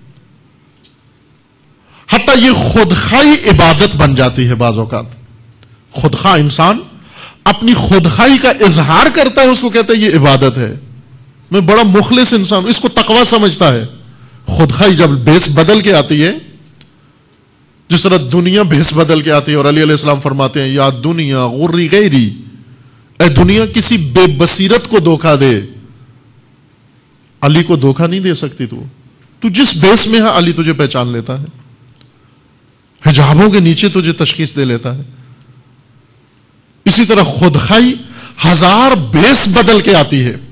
حتیٰ یہ خودخواہی عبادت بن جاتی ہے بعض اوقات. خودخواہ انسان اپنی خودخواہی کا اظہار کرتا ہے, اس کو کہتا ہے یہ عبادت ہے. میں بڑا مخلص انسان ہوں, اس کو تقویٰ سمجھتا ہے. خودخواہی جب بیس بدل کے آتی ہے, جس طرح دنیا بھیس بدل کے آتی ہے, اور علی علیہ السلام فرماتے ہیں یا دنیا غری غیری, اے دنیا کسی بے بصیرت کو دھوکہ دے, علی کو دھوکہ نہیں دے سکتی تو جس بیس میں ہے علی تجھے پہچان لیتا ہے, حجابوں کے نیچے تجھے تشخیص دے لیتا ہے. اسی طرح خودخواہی 1000 بیس بدل کے آتی ہے.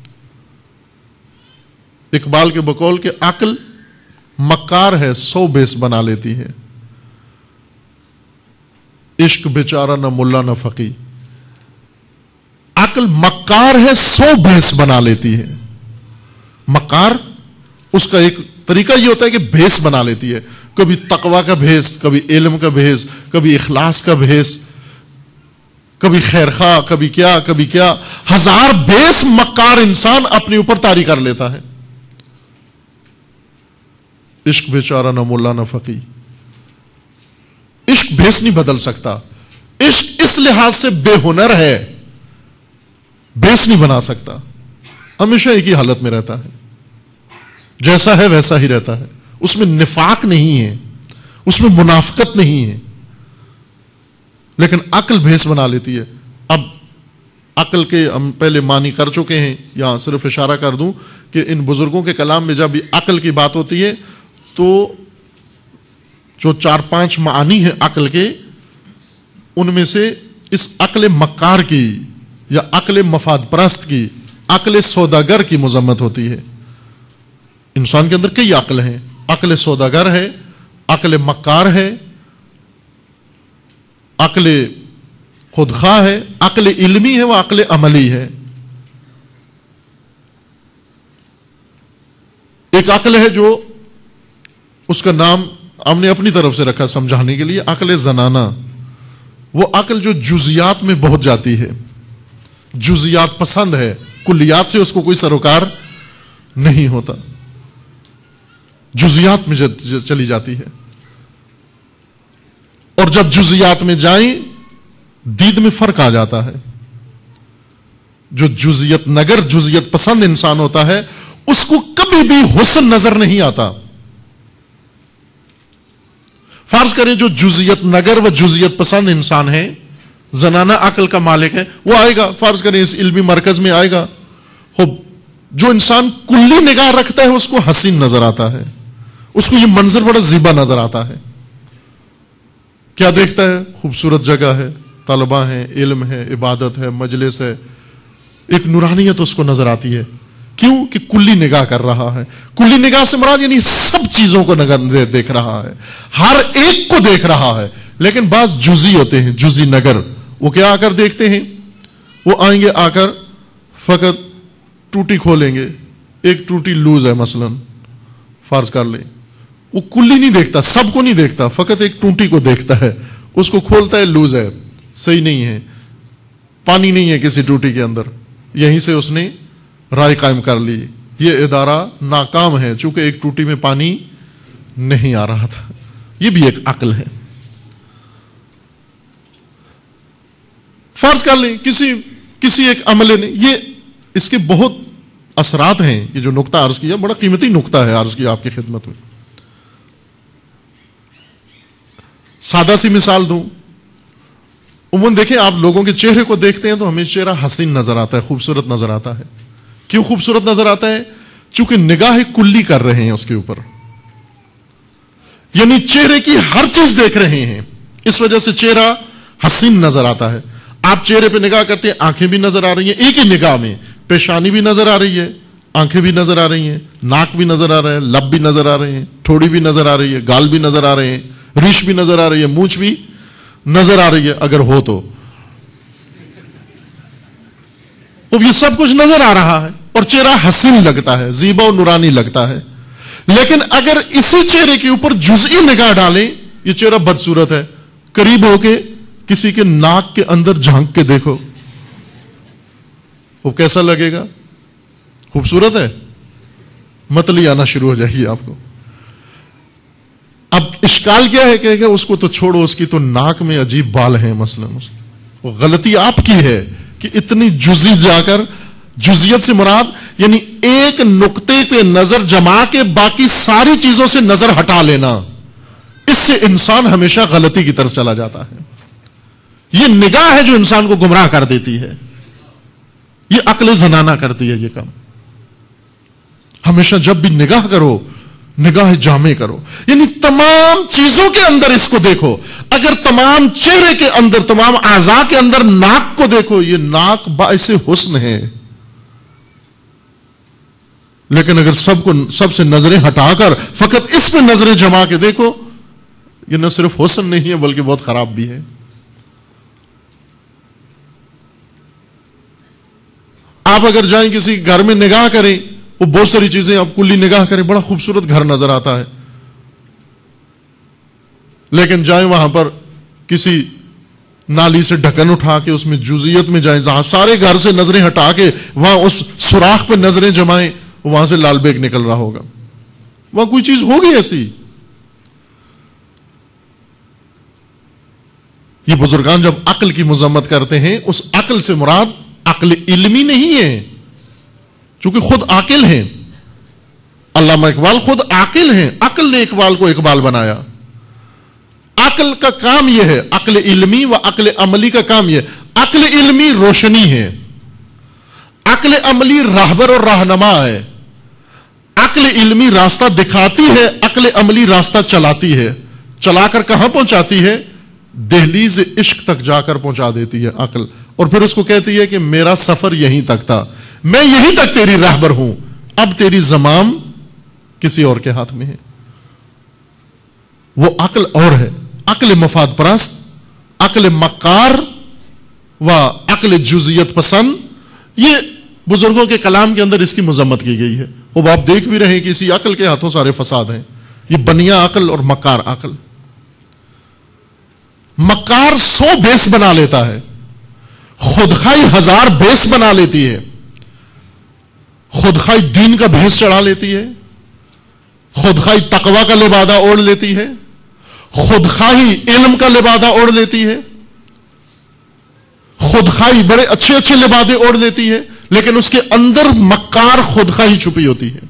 اقبال کے بقول کہ عقل مکار ہے 100 بیس بنا لیتی ہے. عشق بیچارہ نہ ملا نہ فقی, عقل مکار ہے 100 بیس بنا لیتی ہے. مکار اس کا ایک طریقہ یہ ہوتا ہے کہ بھیس بنا لیتی ہے, کبھی تقوی کا بھیس, کبھی علم کا بھیس, کبھی اخلاص کا بھیس, کبھی خیرخواہ, کبھی کیا 1000 بیس مکار انسان اپنے اوپر طاری کر لیتا ہے. عشق بیچارہ نہ مولا نہ فقی. عشق بھیس نہیں بدل سکتا. عشق اس لحاظ سے بے ہنر ہے, بیس نہیں بنا سکتا, ہمیشہ ایک ہی حالت میں رہتا ہے, جیسا ہے ویسا ہی رہتا ہے. اس میں نفاق نہیں ہے, اس میں منافقت نہیں ہے, لیکن عقل بھیس بنا لیتی ہے. اب عقل کے ہم پہلے معنی کر چکے ہیں, یہاں صرف اشارہ کر دوں کہ ان بزرگوں کے کلام میں جب عقل کی بات ہوتی ہے تو جو 4-5 معانی ہیں عقل کے, ان میں سے اس عقل مکار کی یا عقل مفاد پرست کی, عقل سوداگر کی مذمت ہوتی ہے. انسان کے اندر کئی عقل ہیں, عقل سوداگر ہے, عقل مکار ہے, عقل خودخواہ ہے, عقل علمی ہے, وہ عقل عملی ہے. ایک عقل ہے جو اس کا نام ہم نے اپنی طرف سے رکھا سمجھانے کے لیے, عقل زنانہ. وہ عقل جو جزیات میں بہت جاتی ہے, جزیات پسند ہے, کلیات سے اس کو کوئی سروکار نہیں ہوتا, جزیات میں چلی جاتی ہے. اور جب جزیات میں جائیں دید میں فرق آ جاتا ہے. جو جزیت نگر, جزیت پسند انسان ہوتا ہے, اس کو کبھی بھی حسن نظر نہیں آتا. فرض کریں جو جزیت نگر و جزیت پسند انسان ہے, زنانہ عقل کا مالک ہے, وہ آئے گا, فرض کریں اس علمی مرکز میں آئے گا, جو انسان کلی نگاہ رکھتا ہے اس کو حسین نظر آتا ہے, اس کو یہ منظر بڑا زیبا نظر آتا ہے. کیا دیکھتا ہے؟ خوبصورت جگہ ہے, طلباء ہیں, علم ہے, عبادت ہے, مجلس ہے, ایک نورانیت اس کو نظر آتی ہے. کیوں کہ کلی نگاہ کر رہا ہے. کلی نگاہ سے مراد یعنی سب چیزوں کو دیکھ رہا ہے, ہر ایک کو دیکھ رہا ہے. لیکن بعض جزی ہوتے ہیں, جزی نگر, وہ کیا آ کر دیکھتے ہیں؟ وہ آئیں گے, آ کر فقط ٹوٹی کھولیں گے, ایک ٹوٹی لوز ہے مثلا, فرض کر لیں, وہ کلی نہیں دیکھتا, سب کو نہیں دیکھتا, فقط ایک ٹوٹی کو دیکھتا ہے, اس کو کھولتا ہے, لوز ہے, صحیح نہیں ہے, پانی نہیں ہے کسی ٹوٹی کے اندر, یہیں سے اس نے رائے قائم کر لی, یہ ادارہ ناکام ہے چونکہ ایک ٹوٹی میں پانی نہیں آ رہا تھا. یہ بھی ایک عقل ہے. فرض کر لیں کسی ایک عملے نے, یہ اس کے بہت اثرات ہیں, یہ جو نقطہ عرض کیا بڑا قیمتی نقطہ ہے, عرض کیا آپ کی خدمت میں. سادہ سی مثال دوں, عموماً دیکھیں آپ لوگوں کے چہرے کو دیکھتے ہیں تو ہمیں چہرہ حسین نظر آتا ہے, خوبصورت نظر آتا ہے. کیوں خوبصورت نظر آتا ہے؟ چونکہ نگاہ کلی کر رہے ہیں اس کے اوپر, یعنی چہرے کی ہر چیز دیکھ رہے ہیں, اس وجہ سے چہرہ حسین نظر آتا ہے. آپ چہرے پہ نگاہ کرتے ہیں, آنکھیں بھی نظر آ رہی ہیں ایک ہی نگاہ میں, پیشانی بھی نظر آ رہی ہے, آنکھیں بھی نظر آ رہی ہیں, ناک بھی نظر آ رہا ہے, لب بھی نظر آ رہے ہیں, ٹھوڑی بھی نظر آ رہی ہے, گال بھی نظر آ رہے ہیں, ریش بھی نظر آ رہی ہے, مونچھ بھی نظر آ رہی ہے اگر ہو تو. اب یہ سب کچھ نظر آ رہا ہے اور چہرہ حسین لگتا ہے, زیبا و نورانی لگتا ہے. لیکن اگر اسی چہرے کے اوپر جزئی نگاہ ڈالیں, یہ چہرہ بدصورت ہے, قریب ہو کے کسی کے ناک کے اندر جھانک کے دیکھو, وہ کیسا لگے گا؟ خوبصورت ہے؟ متلی آنا شروع ہو جائے گی آپ کو. اب اشکال کیا ہے کہ اس کو تو چھوڑو, اس کی تو ناک میں عجیب بال ہیں مثلا, وہ غلطی آپ کی ہے کہ اتنی جزئی جا کر, جزئیت سے مراد یعنی ایک نقطے پہ نظر جما کے باقی ساری چیزوں سے نظر ہٹا لینا, اس سے انسان ہمیشہ غلطی کی طرف چلا جاتا ہے. یہ نگاہ ہے جو انسان کو گمراہ کر دیتی ہے, یہ عقل زنانہ کرتی ہے یہ کام. ہمیشہ جب بھی نگاہ کرو, نگاہ جامع کرو, یعنی تمام چیزوں کے اندر اس کو دیکھو. اگر تمام چہرے کے اندر, تمام اعضاء کے اندر ناک کو دیکھو, یہ ناک باعث حسن ہے, لیکن اگر سب سے نظریں ہٹا کر فقط اس پہ نظریں جما کے دیکھو, یہ نہ صرف حسن نہیں ہے بلکہ بہت خراب بھی ہے. آپ اگر جائیں کسی گھر میں نگاہ کریں, وہ بہت ساری چیزیں آپ کلی نگاہ کریں, بڑا خوبصورت گھر نظر آتا ہے, لیکن جائیں وہاں پر کسی نالی سے ڈھکن اٹھا کے اس میں جزئیت میں جائیں, جہاں سارے گھر سے نظریں ہٹا کے وہاں اس سوراخ پہ نظریں جمائیں, وہاں سے لال بیگ نکل رہا ہوگا. وہاں کوئی چیز ہوگی ایسی. یہ بزرگان جب عقل کی مذمت کرتے ہیں, اس عقل سے مراد عقل علمی نہیں ہے, چونکہ خود عاقل ہیں. علامہ اقبال خود عاقل ہیں, عقل نے اقبال کو اقبال بنایا. عقل کا کام یہ ہے, عقل علمی و عقل عملی کا کام یہ ہے. عقل علمی روشنی ہے, عقل عملی راہبر اور رہنما ہے. عقل علمی راستہ دکھاتی ہے, عقل عملی راستہ چلاتی ہے. چلا کر کہاں پہنچاتی ہے؟ دہلیز عشق تک جا کر پہنچا دیتی ہے عقل, اور پھر اس کو کہتی ہے کہ میرا سفر یہیں تک تھا, میں یہیں تک تیری راہبر ہوں, اب تیری زمام کسی اور کے ہاتھ میں ہے. وہ عقل اور ہے, عقل مفاد پرست, عقل مکار و عقل جزئیت پسند. یہ بزرگوں کے کلام کے اندر اس کی مذمت کی گئی ہے. وہ آپ دیکھ بھی رہے ہیں کہ اسی عقل کے ہاتھوں سارے فساد ہیں. یہ بنیا عقل اور مکار عقل. مکار 100 بیس بنا لیتا ہے, خودخواہی 1000 بیس بنا لیتی ہے. خودخواہی دین کا بھیس چڑھا لیتی ہے, خودخواہی تقوی کا لبادہ اوڑھ لیتی ہے, خودخواہی علم کا لبادہ اوڑھ لیتی ہے, خودخواہی بڑے اچھے اچھے لبادے اوڑھ لیتی ہے, لیکن اس کے اندر مکار خودخواہی چھپی ہوتی ہے.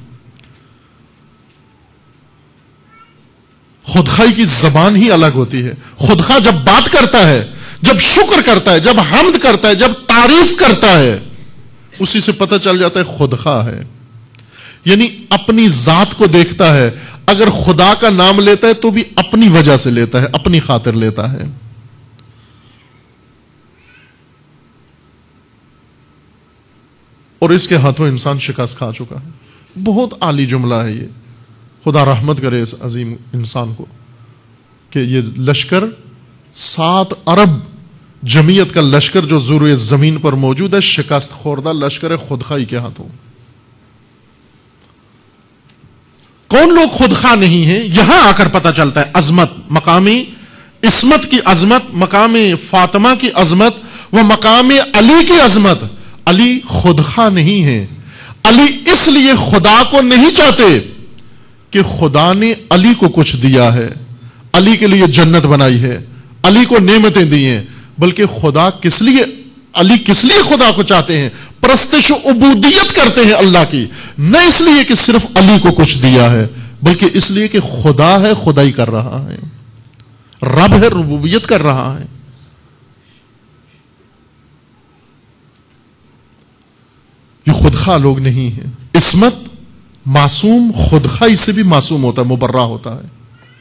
خودخواہی کی زبان ہی الگ ہوتی ہے. خودخواہ جب بات کرتا ہے, جب شکر کرتا ہے, جب حمد کرتا ہے, جب تعریف کرتا ہے, اسی سے پتہ چل جاتا ہے خودخواہ ہے. یعنی اپنی ذات کو دیکھتا ہے. اگر خدا کا نام لیتا ہے تو بھی اپنی وجہ سے لیتا ہے, اپنی خاطر لیتا ہے. اور اس کے ہاتھوں انسان شکست کھا چکا ہے. بہت عالی جملہ ہے یہ, خدا رحمت کرے اس عظیم انسان کو, کہ یہ لشکر 7 ارب جمعیت کا لشکر جو زور زمین پر موجود ہے, شکست خوردہ لشکر خودخواہی کے ہاتھوں. کون لوگ خود خواہ نہیں ہیں؟ یہاں آ کر پتہ چلتا ہے عظمت، مقامی عصمت کی عظمت، مقام فاطمہ کی عظمت و مقام علی کی عظمت. علی خود خواہ نہیں ہے. علی اس لیے خدا کو نہیں چاہتے کہ خدا نے علی کو کچھ دیا ہے، علی کے لیے جنت بنائی ہے، علی کو نعمتیں دی ہیں، بلکہ خدا کس لیے، علی کس لیے خدا کو چاہتے ہیں؟ پرستش و عبودیت کرتے ہیں اللہ کی، نہ اس لیے کہ صرف علی کو کچھ دیا ہے، بلکہ اس لیے کہ خدا ہے، خدائی کر رہا ہے، رب ہے، ربوبیت کر رہا ہے. یہ خودخواہ لوگ نہیں ہیں. عصمت، معصوم خودخواہی سے بھی معصوم ہوتا ہے، مبرہ ہوتا ہے.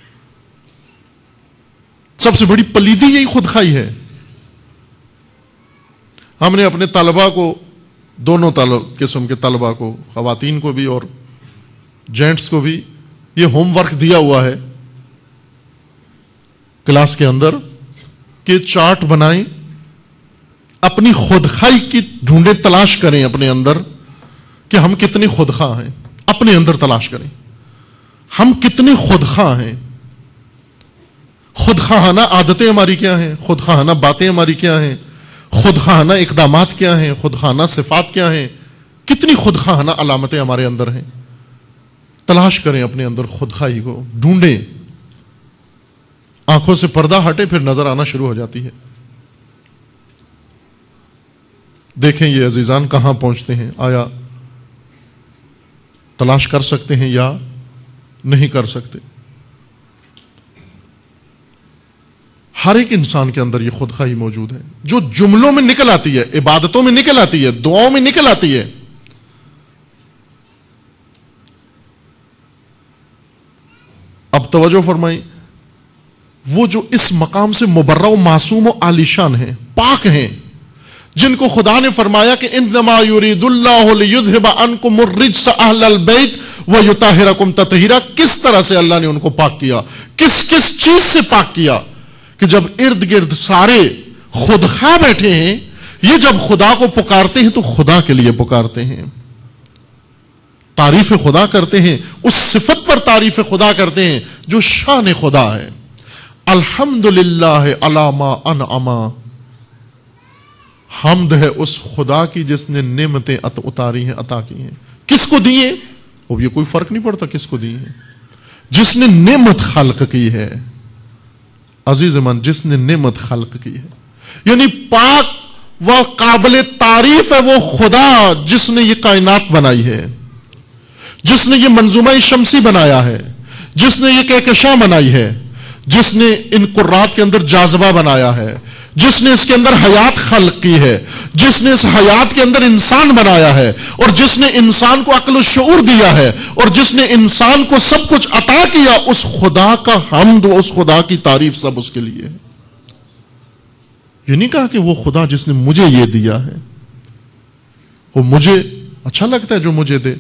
سب سے بڑی پلیدی یہی خودخواہی ہے. ہم نے اپنے طلباء کو، دونوں قسم کے طلباء کو، خواتین کو بھی اور جینٹس کو بھی، یہ ہوم ورک دیا ہوا ہے کلاس کے اندر کہ چارٹ بنائیں، اپنی خودخواہی کی ڈھونڈے، تلاش کریں اپنے اندر کہ ہم کتنے خودخواہ ہیں. اپنے اندر تلاش کریں ہم کتنے خودخواہ ہیں. خودخواہانہ عادتیں ہماری کیا ہیں، خودخواہانہ باتیں ہماری کیا ہیں، خودخواہانہ اقدامات کیا ہیں، خودخواہانہ صفات کیا ہیں، کتنی خودخواہانہ علامتیں ہمارے اندر ہیں. تلاش کریں اپنے اندر خودخواہی کو، ڈھونڈیں. آنکھوں سے پردہ ہٹے، پھر نظر آنا شروع ہو جاتی ہے. دیکھیں یہ عزیزان کہاں پہنچتے ہیں، آیا تلاش کر سکتے ہیں یا نہیں کر سکتے. ہر ایک انسان کے اندر یہ خودخواہی موجود ہے، جو جملوں میں نکل آتی ہے، عبادتوں میں نکل آتی ہے، دعاؤں میں نکل آتی ہے. اب توجہ فرمائیں، وہ جو اس مقام سے مبرہ و معصوم و عالیشان ہیں، پاک ہیں، جن کو خدا نے فرمایا کہ انما یرید اللہ لیذھب عنکم الرجس اہل البیت ویطہرکم تطہیرا. کس طرح سے اللہ نے ان کو پاک کیا، کس چیز سے پاک کیا؟ کہ جب ارد گرد سارے خودخواہ بیٹھے ہیں، یہ جب خدا کو پکارتے ہیں تو خدا کے لیے پکارتے ہیں، تعریف خدا کرتے ہیں، اس صفت پر تعریف خدا کرتے ہیں جو شان خدا ہے. الحمدللہ علی ما انعم، حمد ہے اس خدا کی جس نے نعمتیں اتاری ہیں، عطا کی ہیں. کس کو دی ہیں؟ اب یہ کوئی فرق نہیں پڑتا کس کو دی ہیں. جس نے نعمت خلق کی ہے، عزیز من، جس نے نعمت خلق کی ہے، یعنی پاک و قابل تعریف ہے وہ خدا جس نے یہ کائنات بنائی ہے، جس نے یہ منظومہ شمسی بنایا ہے، جس نے یہ کہکشاں بنائی ہے، جس نے ان قرات کے اندر جاذبہ بنایا ہے، جس نے اس کے اندر حیات خلق کی ہے، جس نے اس حیات کے اندر انسان بنایا ہے، اور جس نے انسان کو عقل و شعور دیا ہے، اور جس نے انسان کو سب کچھ عطا کیا، اس خدا کا حمد و اس خدا کی تعریف سب اس کے لیے ہے. یہ نہیں کہا کہ وہ خدا جس نے مجھے یہ دیا ہے، وہ مجھے اچھا لگتا ہے جو مجھے دے.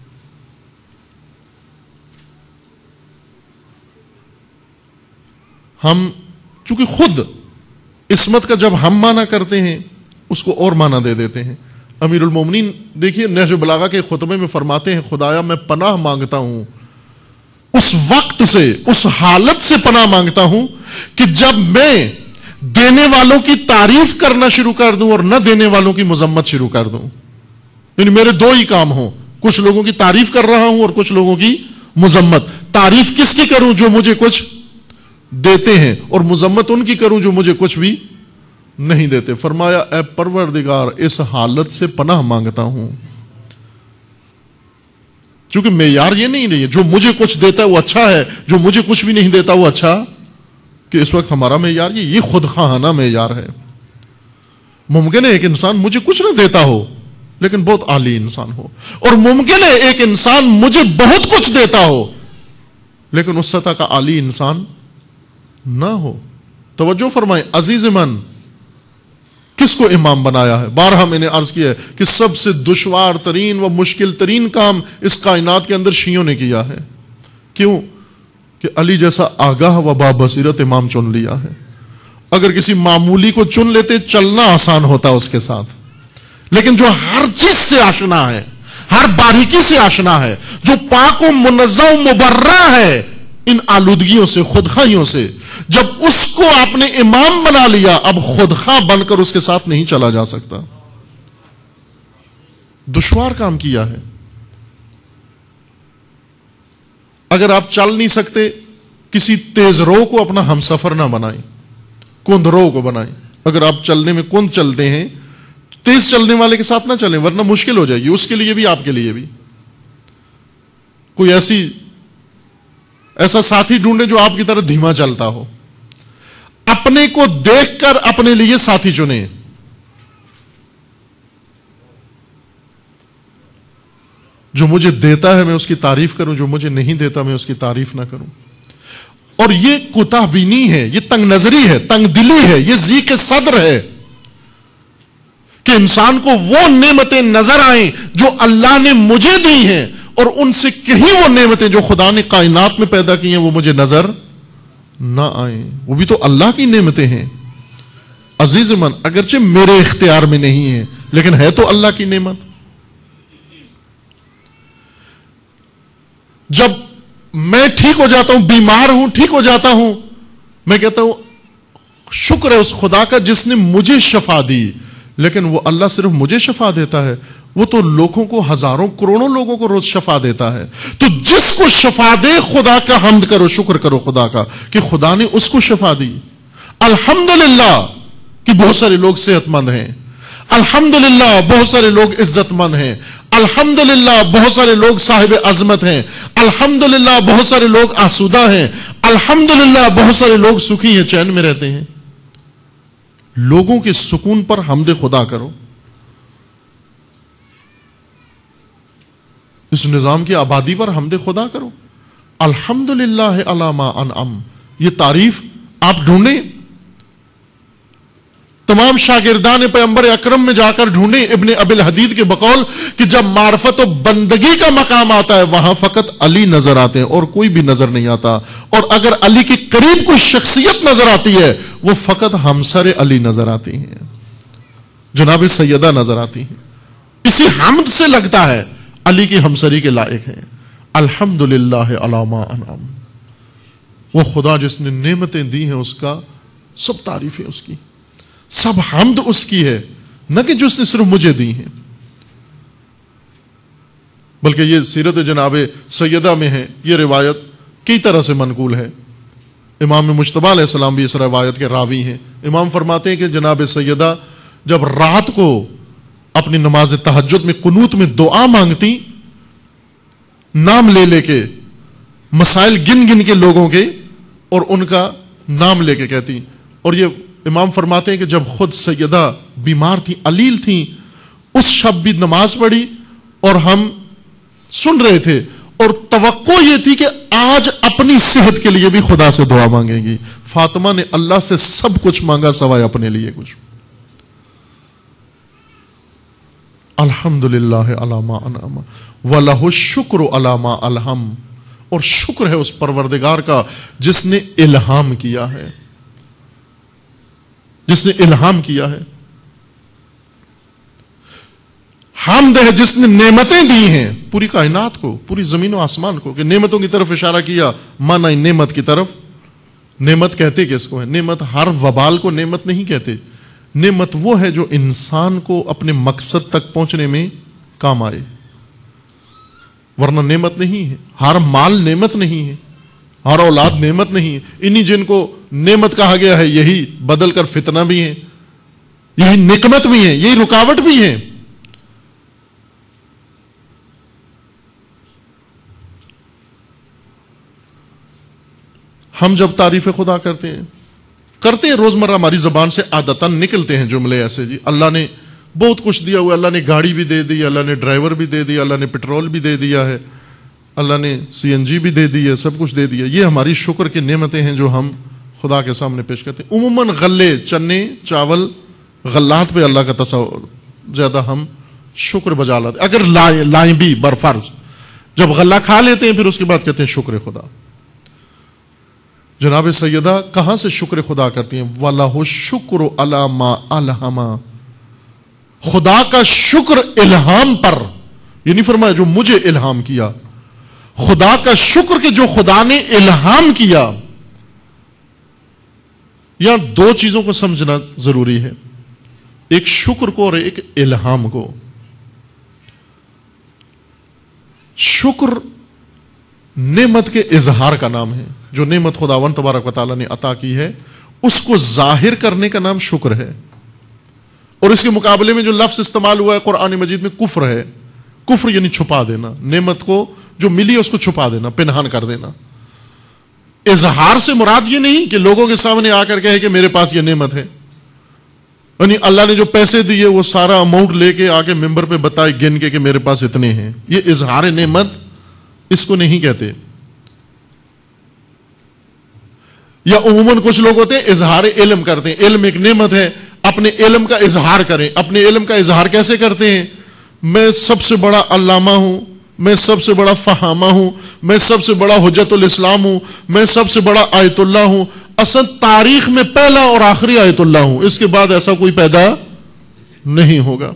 ہم چونکہ خود عصمت کا جب ہم معنی کرتے ہیں، اس کو اور معنی دے دیتے ہیں. امیر المومنین دیکھیے نہج بلاغہ کے خطبے میں فرماتے ہیں، خدایا میں پناہ مانگتا ہوں اس وقت سے، اس حالت سے پناہ مانگتا ہوں کہ جب میں دینے والوں کی تعریف کرنا شروع کر دوں اور نہ دینے والوں کی مذمت شروع کر دوں. یعنی میرے دو ہی کام ہوں، کچھ لوگوں کی تعریف کر رہا ہوں اور کچھ لوگوں کی مذمت. تعریف کس کی کروں؟ جو مجھے کچھ دیتے ہیں، اور مذمت ان کی کروں جو مجھے کچھ بھی نہیں دیتے. فرمایا اے پروردگار، اس حالت سے پناہ مانگتا ہوں. چونکہ معیار یہ نہیں رہی ہے جو مجھے کچھ دیتا ہے وہ اچھا ہے، جو مجھے کچھ بھی نہیں دیتا وہ اچھا، کہ اس وقت ہمارا معیار یہ خودخواہانہ معیار ہے. ممکن ہے ایک انسان مجھے کچھ نہ دیتا ہو لیکن بہت عالی انسان ہو، اور ممکن ہے ایک انسان مجھے بہت کچھ دیتا ہو لیکن اس سطح کا عالی انسان نہ ہو. توجہ فرمائیں عزیز من، کس کو امام بنایا ہے؟ بارہا میں نے عرض کیا ہے کہ سب سے دشوار ترین و مشکل ترین کام اس کائنات کے اندر شیعوں نے کیا ہے. کیوں؟ کہ علی جیسا آگاہ و بابصیرت امام چن لیا ہے. اگر کسی معمولی کو چن لیتے چلنا آسان ہوتا اس کے ساتھ، لیکن جو ہر چیز سے آشنا ہے، ہر باریکی سے آشنا ہے، جو پاک و منزہ و مبرہ ہے ان آلودگیوں سے، خودخواہیوں سے، جب اس کو آپ نے امام بنا لیا، اب خودخواہ بن کر اس کے ساتھ نہیں چلا جا سکتا۔ دشوار کام کیا ہے۔ اگر آپ چل نہیں سکتے، کسی تیز رو کو اپنا ہم سفر نہ بنائیں، کند رو کو بنائیں۔ اگر آپ چلنے میں کند چلتے ہیں، تیز چلنے والے کے ساتھ نہ چلیں، ورنہ مشکل ہو جائے گی، اس کے لیے بھی آپ کے لیے بھی۔ کوئی ایسا ساتھی ڈھونڈے جو آپ کی طرح دھیما چلتا ہو۔ اپنے کو دیکھ کر اپنے لیے ساتھی چنیں۔ جو مجھے دیتا ہے میں اس کی تعریف کروں، جو مجھے نہیں دیتا میں اس کی تعریف نہ کروں۔ اور یہ کوتاہ بینی ہے، یہ تنگ نظری ہے، تنگ دلی ہے، یہ ضیق صدر ہے کہ انسان کو وہ نعمتیں نظر آئیں جو اللہ نے مجھے دی ہیں، اور ان سے کہیں وہ نعمتیں جو خدا نے کائنات میں پیدا کی ہیں وہ مجھے نظر نہ آئیں۔ وہ بھی تو اللہ کی نعمتیں ہیں عزیز من، اگرچہ میرے اختیار میں نہیں ہیں، لیکن ہے تو اللہ کی نعمت۔ جب میں ٹھیک ہو جاتا ہوں، بیمار ہوں، ٹھیک ہو جاتا ہوں، میں کہتا ہوں شکر ہے اس خدا کا جس نے مجھے شفا دی۔ لیکن وہ اللہ صرف مجھے شفا دیتا ہے؟ وہ تو لوگوں کو، ہزاروں کروڑوں لوگوں کو روز شفا دیتا ہے۔ تو جس کو شفا دے خدا کا حمد کرو، شکر کرو خدا کا کہ خدا نے اس کو شفا دی۔ الحمدللہ کہ بہت سارے لوگ صحت مند ہیں، الحمدللہ بہت سارے لوگ عزت مند ہیں، الحمدللہ بہت سارے لوگ صاحب عظمت ہیں، الحمدللہ بہت سارے لوگ آسودہ ہیں، الحمدللہ بہت سارے لوگ سکھی ہیں، چین میں رہتے ہیں۔ لوگوں کے سکون پر حمد خدا کرو، اس نظام کی آبادی پر حمد خدا کرو۔ الحمدللہ علی ما انعم، یہ تعریف آپ ڈھونڈیں، تمام شاگردان پیغمبر اکرم میں جا کر ڈھونڈیں ابن ابی الحدید کے بقول کہ جب معرفت و بندگی کا مقام آتا ہے وہاں فقط علی نظر آتے ہیں اور کوئی بھی نظر نہیں آتا، اور اگر علی کے قریب کوئی شخصیت نظر آتی ہے وہ فقط ہمسر علی نظر آتی ہیں، جناب سیدہ نظر آتی ہیں۔ اسی حمد سے لگتا ہے علی کی ہمسری کے لائق ہیں۔ الحمدللہ علی ما انعم، وہ خدا جس نے نعمتیں دی ہیں اس کا سب تعریفیں اس کی، سب حمد اس کی ہے، نہ کہ جو اس نے صرف مجھے دی ہیں۔ بلکہ یہ سیرت جناب سیدہ میں ہے، یہ روایت کئی طرح سے منقول ہے۔ امام مجتبی علیہ السلام بھی اس روایت کے راوی ہیں۔ امام فرماتے ہیں کہ جناب سیدہ جب رات کو اپنی نماز تہجد میں قنوت میں دعا مانگتی، نام لے لے کے، مسائل گن گن کے لوگوں کے، اور ان کا نام لے کے کہتی۔ اور یہ امام فرماتے ہیں کہ جب خود سیدہ بیمار تھی، علیل تھیں، اس شب بھی نماز پڑھی اور ہم سن رہے تھے، اور توقع یہ تھی کہ آج اپنی صحت کے لیے بھی خدا سے دعا مانگیں گی۔ فاطمہ نے اللہ سے سب کچھ مانگا سوائے اپنے لیے کچھ۔ الحمدللہ علی ما انعم وَلَهُ الشُّكْرُ عَلَى مَا أَلْهَمَ، اور شکر ہے اس پروردگار کا جس نے الہام کیا ہے، جس نے الہام کیا ہے۔ حمد ہے جس نے نعمتیں دی ہیں پوری کائنات کو، پوری زمین و آسمان کو، کہ نعمتوں کی طرف اشارہ کیا، مانا نعمت کی طرف۔ نعمت کہتے کس کو ہے؟ نعمت ہر وبال کو نعمت نہیں کہتے، نعمت وہ ہے جو انسان کو اپنے مقصد تک پہنچنے میں کام آئے، ورنہ نعمت نہیں ہے۔ ہر مال نعمت نہیں ہے، ہر اولاد نعمت نہیں ہے۔ انہی جن کو نعمت کہا گیا ہے یہی بدل کر فتنہ بھی ہیں، یہی نقمت بھی ہیں، یہی رکاوٹ بھی ہیں۔ ہم جب تعریف خدا کرتے ہیں روزمرہ ہماری زبان سے عادتاً نکلتے ہیں جملے ایسے، جی اللہ نے بہت کچھ دیا ہوا، اللہ نے گاڑی بھی دے دی، اللہ نے ڈرائیور بھی دے دیا، اللہ نے پیٹرول بھی دے دیا ہے، اللہ نے CNG بھی دے دی ہے، سب کچھ دے دیا۔ یہ ہماری شکر کی نعمتیں ہیں جو ہم خدا کے سامنے پیش کرتے ہیں۔ عموماً غلے، چنے، چاول، غلات پہ اللہ کا تصور زیادہ ہم شکر بجا لاتے، اگر لائیں بھی برفرض، جب غلہ کھا لیتے ہیں پھر اس کے بعد کہتے ہیں شکر خدا۔ جناب سیدہ کہاں سے شکر خدا کرتی ہیں؟ وَلَهُ الشُّكْرُ عَلَى مَا أَلْهَمَ، خدا کا شکر الہام پر، یہ نہیں فرمایا جو مجھے الہام کیا. خدا کا شکر کہ جو خدا نے الہام کیا. یہاں دو چیزوں کو سمجھنا ضروری ہے, ایک شکر کو اور ایک الہام کو. شکر نعمت کے اظہار کا نام ہے. جو نعمت خداوند تبارک و تعالیٰ نے عطا کی ہے اس کو ظاہر کرنے کا نام شکر ہے. اور اس کے مقابلے میں جو لفظ استعمال ہوا ہے قرآن مجید میں کفر ہے. کفر یعنی چھپا دینا, نعمت کو جو ملی ہے اس کو چھپا دینا, پنہان کر دینا. اظہار سے مراد یہ نہیں کہ لوگوں کے سامنے آ کر کہے کہ میرے پاس یہ نعمت ہے, یعنی اللہ نے جو پیسے دیے وہ سارا اماؤنٹ لے کے آ کے ممبر پہ بتائے گن کے کہ میرے پاس اتنے ہیں. یہ اظہار نعمت اس کو نہیں کہتے. یا عموماً کچھ لوگ ہوتے ہیں اظہار علم کرتے ہیں. علم ایک نعمت ہے, اپنے علم کا اظہار کریں. اپنے علم کا اظہار کیسے کرتے ہیں؟ میں سب سے بڑا علامہ ہوں, میں سب سے بڑا فہامہ ہوں, میں سب سے بڑا حجت الاسلام ہوں, میں سب سے بڑا آیت اللہ ہوں. اصل تاریخ میں پہلا اور آخری آیت اللہ ہوں, اس کے بعد ایسا کوئی پیدا نہیں ہوگا.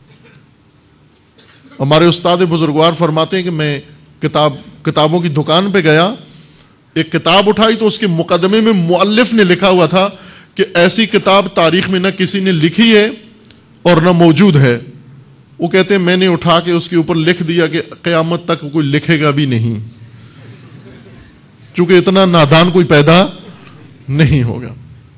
ہمارے استاد بزرگوار فرماتے ہیں کہ میں کتابوں کی دکان پہ گیا, ایک کتاب اٹھائی تو اس کے مقدمے میں مؤلف نے لکھا ہوا تھا کہ ایسی کتاب تاریخ میں نہ کسی نے لکھی ہے اور نہ موجود ہے. وہ کہتے ہیں میں نے اٹھا کے اس کے اوپر لکھ دیا کہ قیامت تک کوئی لکھے گا بھی نہیں, چونکہ اتنا نادان کوئی پیدا نہیں ہوگا.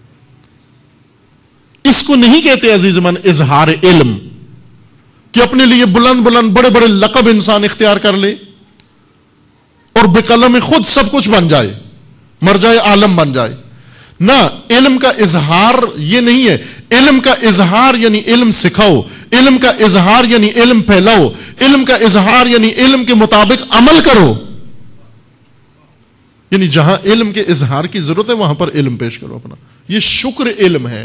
اس کو نہیں کہتے عزیز من اظہار علم کہ اپنے لیے بلند بلند بڑے بڑے لقب انسان اختیار کر لے اور بقلم خود سب کچھ بن جائے, مر جائے عالم بن جائے. نہ, علم کا اظہار یہ نہیں ہے. علم کا اظہار یعنی علم سکھاؤ, علم کا اظہار یعنی علم پھیلاؤ, علم کا اظہار یعنی علم کے مطابق عمل کرو. یعنی جہاں علم کے اظہار کی ضرورت ہے وہاں پر علم پیش کرو اپنا. یہ شکر علم ہے.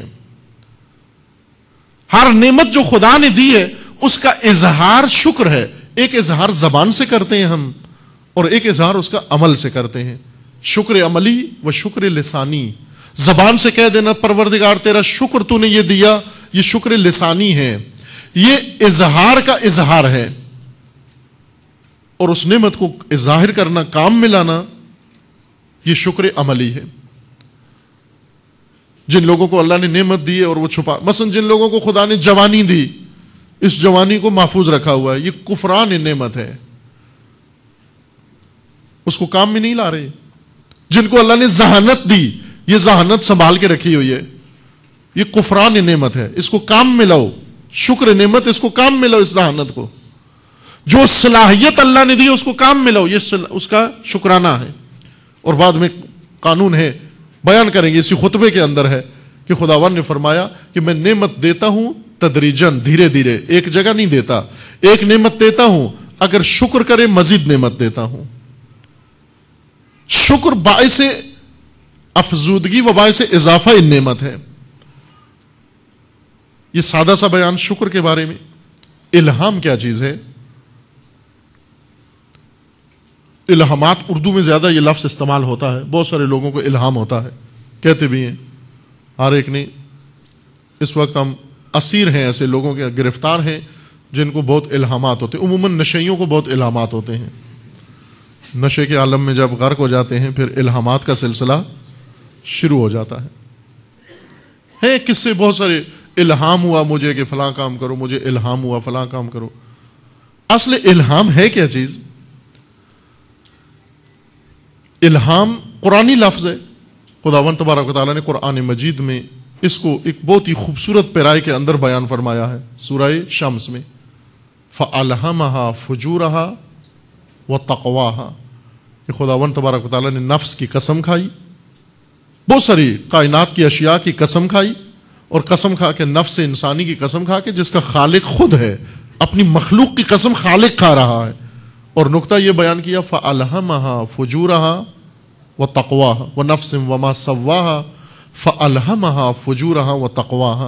ہر نعمت جو خدا نے دی ہے اس کا اظہار شکر ہے. ایک اظہار زبان سے کرتے ہیں ہم اور ایک اظہار اس کا عمل سے کرتے ہیں. شکر عملی و شکر لسانی. زبان سے کہہ دینا پروردگار تیرا شکر تو نے یہ دیا, یہ شکر لسانی ہے, یہ اظہار کا اظہار ہے. اور اس نعمت کو ظاہر کرنا, کام میں لانا, یہ شکر عملی ہے. جن لوگوں کو اللہ نے نعمت دی ہے اور وہ چھپا, مثلا جن لوگوں کو خدا نے جوانی دی, اس جوانی کو محفوظ رکھا ہوا ہے, یہ کفران نعمت ہے, اس کو کام میں نہیں لا رہے. جن کو اللہ نے ذہانت دی, یہ ذہانت سنبھال کے رکھی ہوئی ہے, یہ کفران نعمت ہے, اس کو کام میں لاؤ. شکر نعمت, اس کو کام میں لاؤ. اس ذہانت کو, جو صلاحیت اللہ نے دی اس کو کام میں لاؤ, یہ اس کا شکرانہ ہے. اور بعد میں قانون ہے, بیان کریں گے, اسی خطبے کے اندر ہے کہ خداوند نے فرمایا کہ میں نعمت دیتا ہوں تدریجاً, دھیرے دھیرے, ایک جگہ نہیں دیتا. ایک نعمت دیتا ہوں, اگر شکر کرے مزید نعمت دیتا ہوں. شکر باعث افزودگی و باعث اضافہ ان نعمت ہے. یہ سادہ سا بیان شکر کے بارے میں. الہام کیا چیز ہے؟ الہامات, اردو میں زیادہ یہ لفظ استعمال ہوتا ہے. بہت سارے لوگوں کو الہام ہوتا ہے, کہتے بھی ہیں. ہر ایک نے, اس وقت ہم اسیر ہیں ایسے لوگوں کے, گرفتار ہیں جن کو بہت الہامات ہوتے ہیں. عموماً نشیوں کو بہت الہامات ہوتے ہیں. نشے کے عالم میں جب غرق ہو جاتے ہیں پھر الہامات کا سلسلہ شروع ہو جاتا ہے. کس سے بہت سارے الہام ہوا مجھے کہ فلاں کام کرو, مجھے الہام ہوا فلاں کام کرو. اصل الہام ہے کیا چیز؟ الہام قرآنی لفظ ہے. خداوند تبارک و تعالیٰ نے قرآن مجید میں اس کو ایک بہت ہی خوبصورت پیرائے کے اندر بیان فرمایا ہے. سورہ شمس میں فَأَلْهَمَهَا فُجُورَهَا وَتَقْوَاهَا, کہ خداوند تبارک و تعالیٰ نے نفس کی قسم کھائی, بہت ساری کائنات کی اشیاء کی قسم کھائی, اور قسم کھا کے نفس انسانی کی قسم کھا کے جس کا خالق خود ہے, اپنی مخلوق کی قسم خالق کھا رہا ہے. اور نقطہ یہ بیان کیا فَأَلْهَمَهَا فُجُورَهَا وَتَقْوَاهَا وَنَفْسٍ وَمَا سَوَّاهَا فَأَلْهَمَهَا فُجُورَهَا وَتَقْوَاهَا.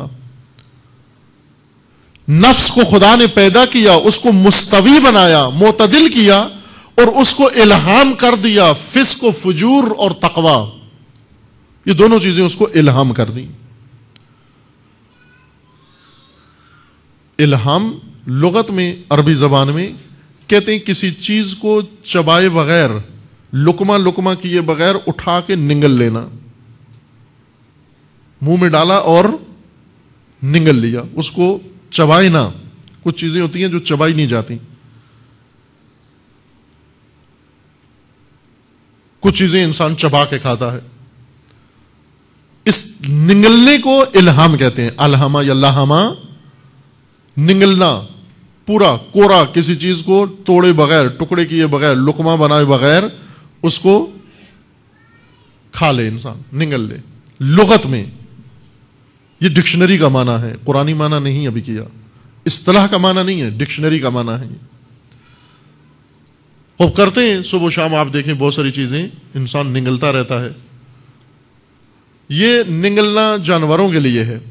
نفس کو خدا نے پیدا کیا, اس کو مستوی بنایا, معتدل کیا, اور اس کو الہام کر دیا فسق و فجور اور تقوی. یہ دونوں چیزیں اس کو الہام کر دیں. الہام لغت میں, عربی زبان میں کہتے ہیں کسی چیز کو چبائے بغیر، لقمہ لقمہ کیے بغیر اٹھا کے نگل لینا، منہ میں ڈالا اور نگل لیا، اس کو چبائے نہ۔ کچھ چیزیں ہوتی ہیں جو چبائی نہیں جاتی، کچھ چیزیں انسان چبا کے کھاتا ہے۔ اس نگلنے کو الہام کہتے ہیں، الہما یا لہما، نگلنا، پورا کورا کسی چیز کو توڑے بغیر، ٹکڑے کیے بغیر، لقمہ بنائے بغیر اس کو کھا لے انسان، نگل لے۔ لغت میں یہ ڈکشنری کا معنی ہے، قرآنی معنی نہیں ابھی کیا، اصطلاح کا معنی نہیں ہے، ڈکشنری کا معنی ہے۔ یہ خوب کرتے ہیں صبح و شام، آپ دیکھیں بہت ساری چیزیں انسان نگلتا رہتا ہے۔ یہ نگلنا جانوروں کے لیے ہے۔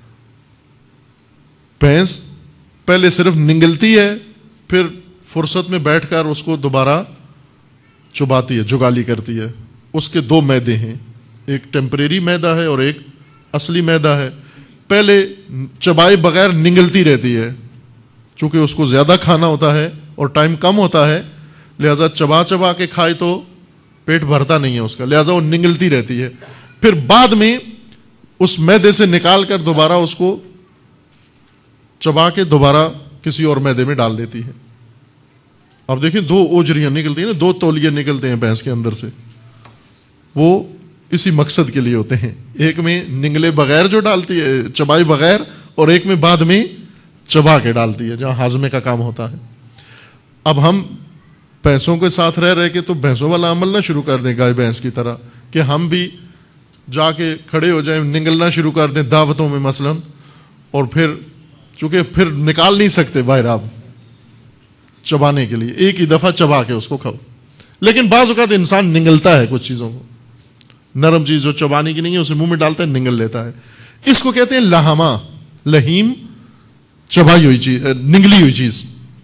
بھینس پہلے صرف نگلتی ہے، پھر فرصت میں بیٹھ کر اس کو دوبارہ چباتی ہے، جگالی کرتی ہے۔ اس کے دو میدے ہیں، ایک ٹیمپریری میدا ہے اور ایک اصلی میدا ہے۔ پہلے چبائے بغیر نگلتی رہتی ہے، چونکہ اس کو زیادہ کھانا ہوتا ہے اور ٹائم کم ہوتا ہے، لہذا چبا چبا کے کھائے تو پیٹ بھرتا نہیں ہے اس کا، لہذا وہ نگلتی رہتی ہے۔ پھر بعد میں اس میدے سے نکال کر دوبارہ اس کو چبا کے دوبارہ کسی اور میدے میں ڈال دیتی ہے۔ اب دیکھیں دو اوجریاں نکلتی ہیں نا، دو تولیے نکلتے ہیں بھینس کے اندر سے، وہ اسی مقصد کے لیے ہوتے ہیں۔ ایک میں نگلے بغیر جو ڈالتی ہے، چبائے بغیر، اور ایک میں بعد میں چبا کے ڈالتی ہے، جہاں ہاضمے کا کام ہوتا ہے۔ اب ہم بھینسوں کے ساتھ رہ رہے کے تو بھینسوں والا عمل نہ شروع کر دیں گائے بھینس کی طرح، کہ ہم بھی جا کے کھڑے ہو جائیں، نگلنا شروع کر دیں دعوتوں میں مثلا، اور پھر چونکہ پھر نکال نہیں سکتے باہر آپ چبانے کے لیے، ایک ہی دفعہ چبا کے اس کو کھاؤ۔ لیکن بعض اوقات انسان نگلتا ہے کچھ چیزوں کو، نرم چیز جو چبانے کی نہیں ہے اسے منہ میں ڈالتا ہے، نگل لیتا ہے۔ اس کو کہتے ہیں لہما، لہیم، چبائی ہوئی چیز، نگلی ہوئی چیز۔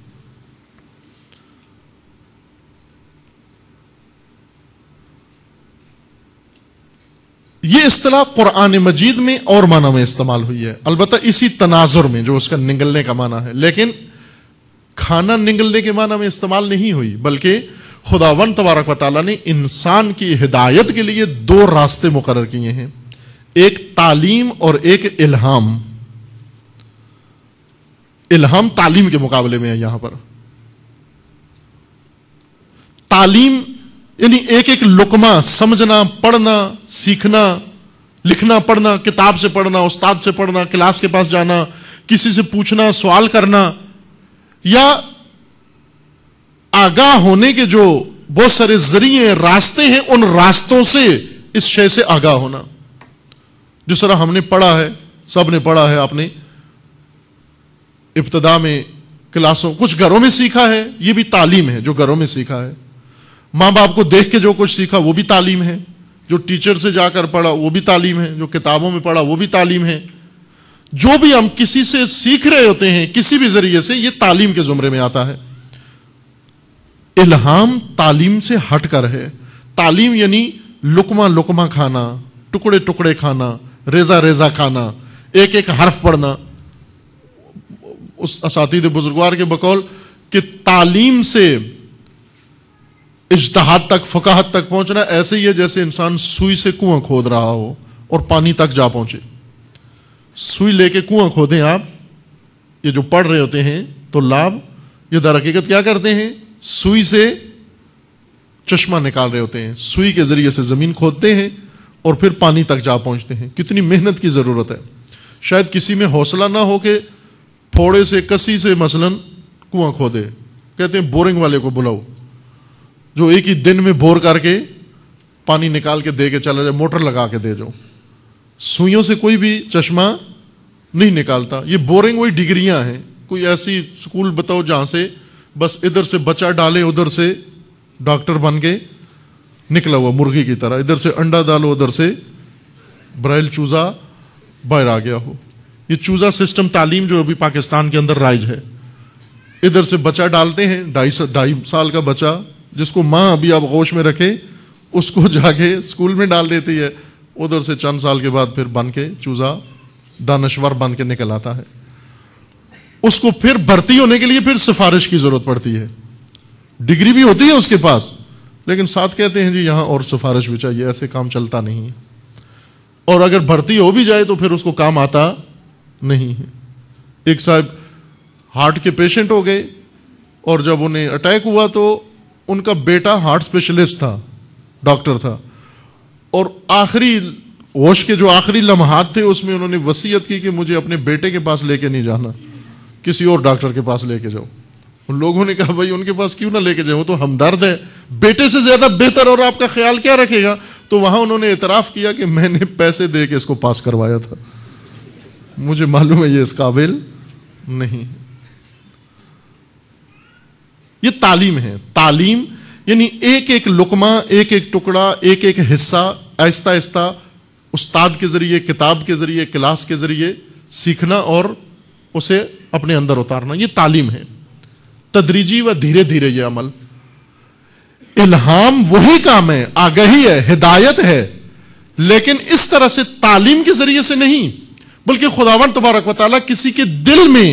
یہ اصطلاح قرآن مجید میں اور معنی میں استعمال ہوئی ہے، البتہ اسی تناظر میں جو اس کا نگلنے کا معنی ہے، لیکن کھانا نگلنے کے معنی میں استعمال نہیں ہوئی، بلکہ خداوند تبارک و تعالیٰ نے انسان کی ہدایت کے لیے دو راستے مقرر کیے ہیں، ایک تعلیم اور ایک الہام۔ الہام تعلیم کے مقابلے میں ہے یہاں پر۔ تعلیم یعنی ایک ایک لقمہ سمجھنا، پڑھنا، سیکھنا، لکھنا پڑھنا، کتاب سے پڑھنا، استاد سے پڑھنا، کلاس کے پاس جانا، کسی سے پوچھنا، سوال کرنا، یا آگاہ ہونے کے جو بہت سارے ذریعے راستے ہیں، ان راستوں سے اس شے سے آگاہ ہونا۔ جس طرح ہم نے پڑھا ہے، سب نے پڑھا ہے، آپ نے ابتدا میں کلاسوں، کچھ گھروں میں سیکھا ہے، یہ بھی تعلیم ہے جو گھروں میں سیکھا ہے۔ ماں باپ کو دیکھ کے جو کچھ سیکھا وہ بھی تعلیم ہے، جو ٹیچر سے جا کر پڑھا وہ بھی تعلیم ہے، جو کتابوں میں پڑھا وہ بھی تعلیم ہے۔ جو بھی ہم کسی سے سیکھ رہے ہوتے ہیں کسی بھی ذریعے سے، یہ تعلیم کے زمرے میں آتا ہے۔ الہام تعلیم سے ہٹ کر ہے۔ تعلیم یعنی لقمہ لقمہ کھانا، ٹکڑے ٹکڑے کھانا، ریزہ ریزہ کھانا، ایک ایک حرف پڑھنا۔ اس اساتذہ بزرگوار کے بقول کہ تعلیم سے اجتہاد تک، فقاہت تک پہنچنا ایسے ہی ہے جیسے انسان سوئی سے کنواں کھود رہا ہو اور پانی تک جا پہنچے۔ سوئی لے کے کنواں کھودیں آپ، یہ جو پڑھ رہے ہوتے ہیں طلاب، یہ در حقیقت کیا کرتے ہیں؟ سوئی سے چشمہ نکال رہے ہوتے ہیں، سوئی کے ذریعے سے زمین کھودتے ہیں اور پھر پانی تک جا پہنچتے ہیں۔ کتنی محنت کی ضرورت ہے۔ شاید کسی میں حوصلہ نہ ہو کہ پھوڑے سے، کسی سے مثلا کنواں کھودے، کہتے ہیں بورنگ والے کو بلاؤ جو ایک ہی دن میں بور کر کے پانی نکال کے دے کے چلا جائے، موٹر لگا کے دے جو۔ سوئیوں سے کوئی بھی چشمہ نہیں نکالتا۔ یہ بورنگ وہی ڈگریاں ہیں، کوئی ایسی سکول بتاؤ جہاں سے بس ادھر سے بچہ ڈالے، ادھر سے ڈاکٹر بن کے نکلا ہوا مرغی کی طرح، ادھر سے انڈا ڈالو، ادھر سے برائل چوزا باہر آ گیا ہو۔ یہ چوزا سسٹم تعلیم جو ابھی پاکستان کے اندر رائج ہے، ادھر سے بچہ ڈالتے ہیں، 2.5 سال کا بچہ جس کو ماں ابھی آپ غوش میں رکھے، اس کو جا کے اسکول میں ڈال دیتی ہے، ادھر سے چند سال کے بعد پھر بن کے چوزا دانشور بن کے نکل آتا ہے۔ اس کو پھر بھرتی ہونے کے لیے پھر سفارش کی ضرورت پڑتی ہے ڈگری بھی ہوتی ہے اس کے پاس، لیکن ساتھ کہتے ہیں جی یہاں اور سفارش بھی چاہیے، ایسے کام چلتا نہیں ہے، اور اگر بھرتی ہو بھی جائے تو پھر اس کو کام آتا نہیں ہے۔ ایک صاحب ہارٹ کے پیشنٹ ہو گئے، اور جب انہیں اٹیک ہوا تو ان کا بیٹا ہارٹ اسپیشلسٹ تھا، ڈاکٹر تھا، اور آخری ہوش کے جو آخری لمحات تھے اس میں انہوں نے وصیت کی کہ مجھے اپنے بیٹے کے پاس لے کے نہیں جانا، کسی اور ڈاکٹر کے پاس لے کے جاؤ۔ ان لوگوں نے کہا بھائی ان کے پاس کیوں نہ لے کے جائیں، وہ تو ہمدرد ہے، بیٹے سے زیادہ بہتر اور آپ کا خیال کیا رکھے گا؟ تو وہاں انہوں نے اعتراف کیا کہ میں نے پیسے دے کے اس کو پاس کروایا تھا، مجھے معلوم ہے یہ اس قابل نہیں۔ یہ تعلیم ہے۔ تعلیم یعنی ایک ایک لقمہ، ایک ایک ٹکڑا، ایک ایک حصہ آہستہ آہستہ استاد کے ذریعے، کتاب کے ذریعے، کلاس کے ذریعے سیکھنا اور اسے اپنے اندر اتارنا، یہ تعلیم ہے، تدریجی و دھیرے دھیرے یہ عمل۔ الہام وہی کام ہے، آگہی ہے، ہدایت ہے، لیکن اس طرح سے تعلیم کے ذریعے سے نہیں، بلکہ خداوند تبارک و تعالیٰ کسی کے دل میں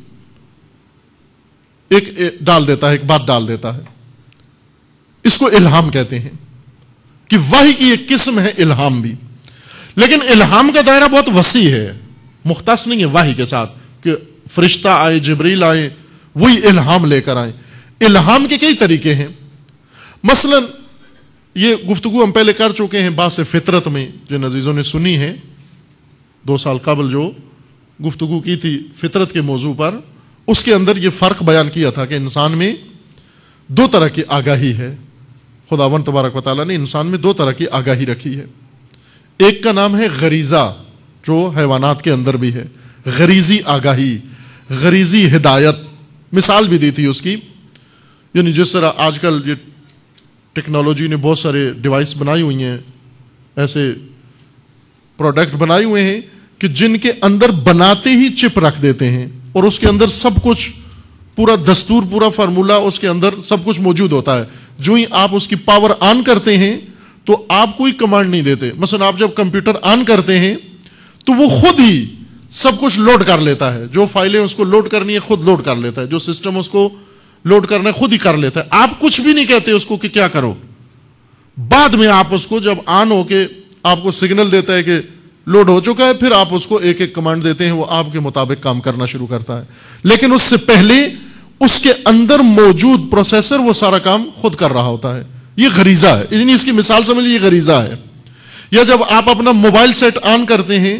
ایک ڈال دیتا ہے، ایک بات ڈال دیتا ہے، اس کو الہام کہتے ہیں، کہ وحی کی ایک قسم ہے الہام بھی۔ لیکن الہام کا دائرہ بہت وسیع ہے، مختص نہیں ہے وحی کے ساتھ کہ فرشتہ آئے، جبریل آئے، وہی الہام لے کر آئے۔ الہام کے کئی طریقے ہیں، مثلا یہ گفتگو ہم پہلے کر چکے ہیں باس فطرت میں، جن عزیزوں نے سنی ہے 2 سال قبل جو گفتگو کی تھی فطرت کے موضوع پر، اس کے اندر یہ فرق بیان کیا تھا کہ انسان میں 2 طرح کی آگاہی ہے۔ خداوند تبارک و تعالیٰ نے انسان میں 2 طرح کی آگاہی رکھی ہے۔ ایک کا نام ہے غریزہ، جو حیوانات کے اندر بھی ہے، غریزی آگاہی، غریزی ہدایت۔ مثال بھی دی تھی اس کی، یعنی جس طرح آج کل یہ ٹیکنالوجی نے بہت سارے ڈیوائس بنائی ہوئی ہیں، ایسے پروڈکٹ بنائے ہوئے ہیں کہ جن کے اندر بناتے ہی چپ رکھ دیتے ہیں، اور اس کے اندر سب کچھ، پورا دستور، پورا فارمولہ اس کے اندر سب کچھ موجود ہوتا ہے۔ جو ہی آپ اس کی پاور آن کرتے ہیں تو آپ کوئی کمانڈ نہیں دیتے، مثلا آپ جب کمپیوٹر آن کرتے ہیں تو وہ خود ہی سب کچھ لوڈ کر لیتا ہے، جو فائلیں اس کو لوڈ کرنی ہے خود لوڈ کر لیتا ہے، جو سسٹم اس کو لوڈ کرنا ہے خود ہی کر لیتا ہے، آپ کچھ بھی نہیں کہتے اس کو کہ کیا کرو۔ بعد میں آپ اس کو جب آن ہو کے آپ کو سگنل دیتا ہے کہ لوڈ ہو چکا ہے، پھر آپ اس کو ایک ایک کمانڈ دیتے ہیں، وہ آپ کے مطابق کام کرنا شروع کرتا ہے، لیکن اس سے پہلے اس کے اندر موجود پروسیسر وہ سارا کام خود کر رہا ہوتا ہے۔ یہ غریزہ ہے، یعنی اس کی مثال سمجھ لیجیے، یہ غریزہ ہے۔ یا جب آپ اپنا موبائل سیٹ آن کرتے ہیں،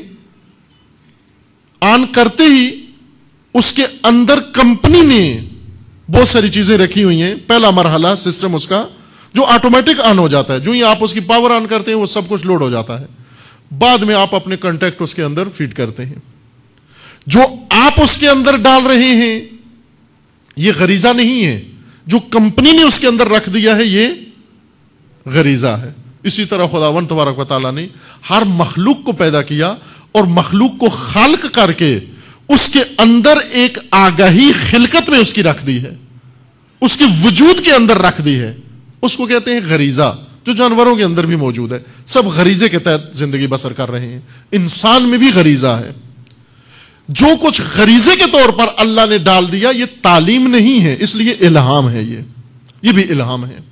آن کرتے ہی اس کے اندر کمپنی نے بہت ساری چیزیں رکھی ہوئی ہیں، پہلا مرحلہ سسٹم اس کا جو آٹومیٹک آن ہو جاتا ہے، جو ہی آپ اس کی پاور آن کرتے ہیں وہ سب کچھ لوڈ ہو جاتا ہے، بعد میں آپ اپنے کانٹیکٹ اس کے اندر فیڈ کرتے ہیں۔ جو آپ اس کے اندر ڈال رہے ہیں یہ غریزہ نہیں ہے، جو کمپنی نے اس کے اندر رکھ دیا ہے یہ غریزہ ہے۔ اسی طرح خداوند تبارک و تعالیٰ نے ہر مخلوق کو پیدا کیا اور مخلوق کو خالق کر کے اس کے اندر ایک آگاہی خلقت میں اس کی رکھ دی ہے، اس کے وجود کے اندر رکھ دی ہے، اس کو کہتے ہیں غریزہ، جو جانوروں کے اندر بھی موجود ہے، سب غریزے کے تحت زندگی بسر کر رہے ہیں۔ انسان میں بھی غریزہ ہے، جو کچھ غریزے کے طور پر اللہ نے ڈال دیا یہ تعلیم نہیں ہے، اس لیے الہام ہے، یہ بھی الہام ہے۔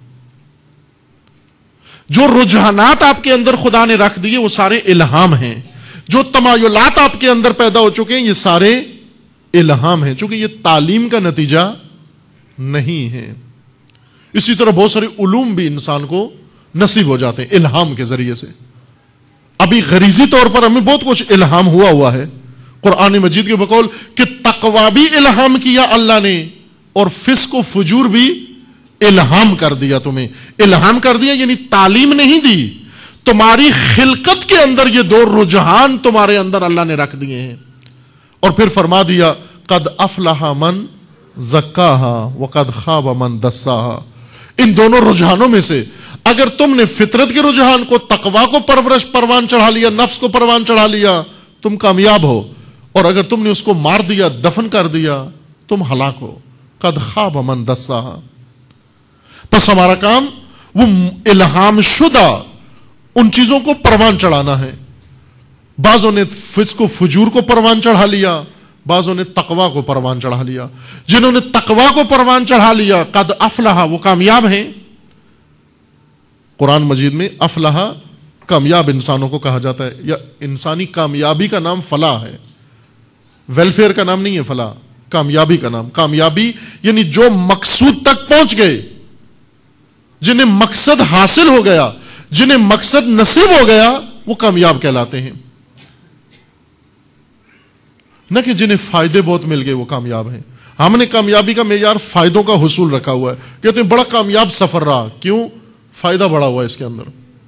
جو رجحانات آپ کے اندر خدا نے رکھ دیے وہ سارے الہام ہیں، جو تمایلات آپ کے اندر پیدا ہو چکے ہیں یہ سارے الہام ہیں، چونکہ یہ تعلیم کا نتیجہ نہیں ہے۔ اسی طرح بہت سارے علوم بھی انسان کو نصیب ہو جاتے ہیں الہام کے ذریعے سے۔ ابھی غریزی طور پر ہمیں بہت کچھ الہام ہوا ہے، قرآن مجید کے بقول کہ تقوی بھی الہام کیا اللہ نے، اور فسق و فجور بھی الہام کر دیا تمہیں۔ الہام کر دیا یعنی تعلیم نہیں دی، تمہاری خلقت کے اندر یہ 2 رجحان تمہارے اندر اللہ نے رکھ دیے ہیں، اور پھر فرما دیا قد افلح من زکاہا وقد خاب من دساہا۔ ان دونوں رجحانوں میں سے اگر تم نے فطرت کے رجحان کو، تقوی کو پروان چڑھا لیا، نفس کو پروان چڑھا لیا، تم کامیاب ہو، اور اگر تم نے اس کو مار دیا، دفن کر دیا، تم ہلاک ہو۔ قد خاب من دساہا۔ بس ہمارا کام وہ الہام شدہ ان چیزوں کو پروان چڑھانا ہے۔ بعضوں نے فسق و فجور کو پروان چڑھا لیا، بعضوں نے تقوی کو پروان چڑھا لیا. جنہوں نے تقوی کو پروان چڑھا لیا قد افلح، وہ کامیاب ہیں. قرآن مجید میں افلح کامیاب انسانوں کو کہا جاتا ہے، یا انسانی کامیابی کا نام فلاح ہے، ویلفیئر کا نام نہیں ہے فلاح، کامیابی کا نام. کامیابی یعنی جو مقصود تک پہنچ گئے، جنہیں مقصد حاصل ہو گیا، جنہیں مقصد نصیب ہو گیا، وہ کامیاب کہلاتے ہیں. نہ کہ جنہیں فائدے بہت مل گئے وہ کامیاب ہیں. ہم نے کامیابی کا معیار فائدوں کا حصول رکھا ہوا ہے. کہتے ہیں بڑا کامیاب سفر رہا. کیوں؟ فائدہ بڑا ہوا اس کے اندر.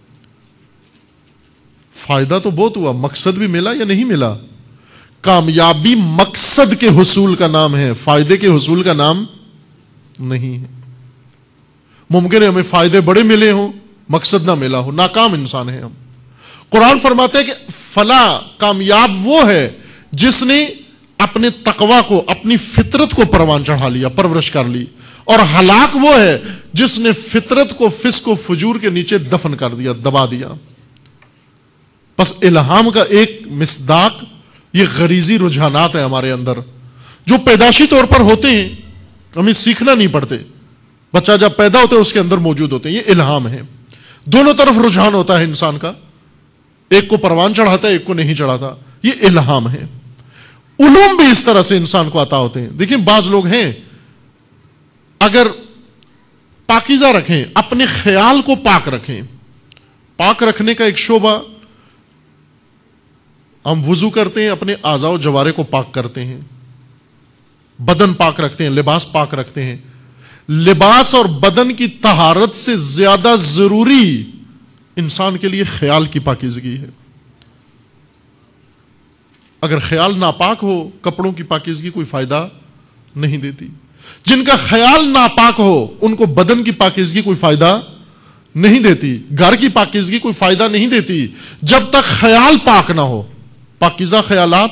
فائدہ تو بہت ہوا، مقصد بھی ملا یا نہیں ملا. کامیابی مقصد کے حصول کا نام ہے، فائدے کے حصول کا نام نہیں ہے. ممکن ہے ہمیں فائدے بڑے ملے ہوں، مقصد نہ ملا ہو، ناکام انسان ہیں ہم. قرآن فرماتے ہیں کہ فلاح کامیاب وہ ہے جس نے اپنے تقوی کو، اپنی فطرت کو پروان چڑھا لیا، پرورش کر لی. اور ہلاک وہ ہے جس نے فطرت کو فسق و فجور کے نیچے دفن کر دیا، دبا دیا. بس الہام کا ایک مصداق یہ غریزی رجحانات ہیں ہمارے اندر جو پیدائشی طور پر ہوتے ہیں، ہمیں سیکھنا نہیں پڑتے. بچہ جب پیدا ہوتا ہے اس کے اندر موجود ہوتے ہیں. یہ الہام ہے. دونوں طرف رجحان ہوتا ہے انسان کا، ایک کو پروان چڑھاتا ہے، ایک کو نہیں چڑھاتا. یہ الہام ہے. علوم بھی اس طرح سے انسان کو عطا ہوتے ہیں. دیکھیں بعض لوگ ہیں اگر پاکیزہ رکھیں، اپنے خیال کو پاک رکھیں. پاک رکھنے کا ایک شعبہ، ہم وضو کرتے ہیں، اپنے اعضاء و جوارح کو پاک کرتے ہیں، بدن پاک رکھتے ہیں، لباس پاک رکھتے ہیں. لباس اور بدن کی طہارت سے زیادہ ضروری انسان کے لیے خیال کی پاکیزگی ہے. اگر خیال ناپاک ہو، کپڑوں کی پاکیزگی کوئی فائدہ نہیں دیتی. جن کا خیال ناپاک ہو ان کو بدن کی پاکیزگی کوئی فائدہ نہیں دیتی، گھر کی پاکیزگی کوئی فائدہ نہیں دیتی جب تک خیال پاک نہ ہو. پاکیزہ خیالات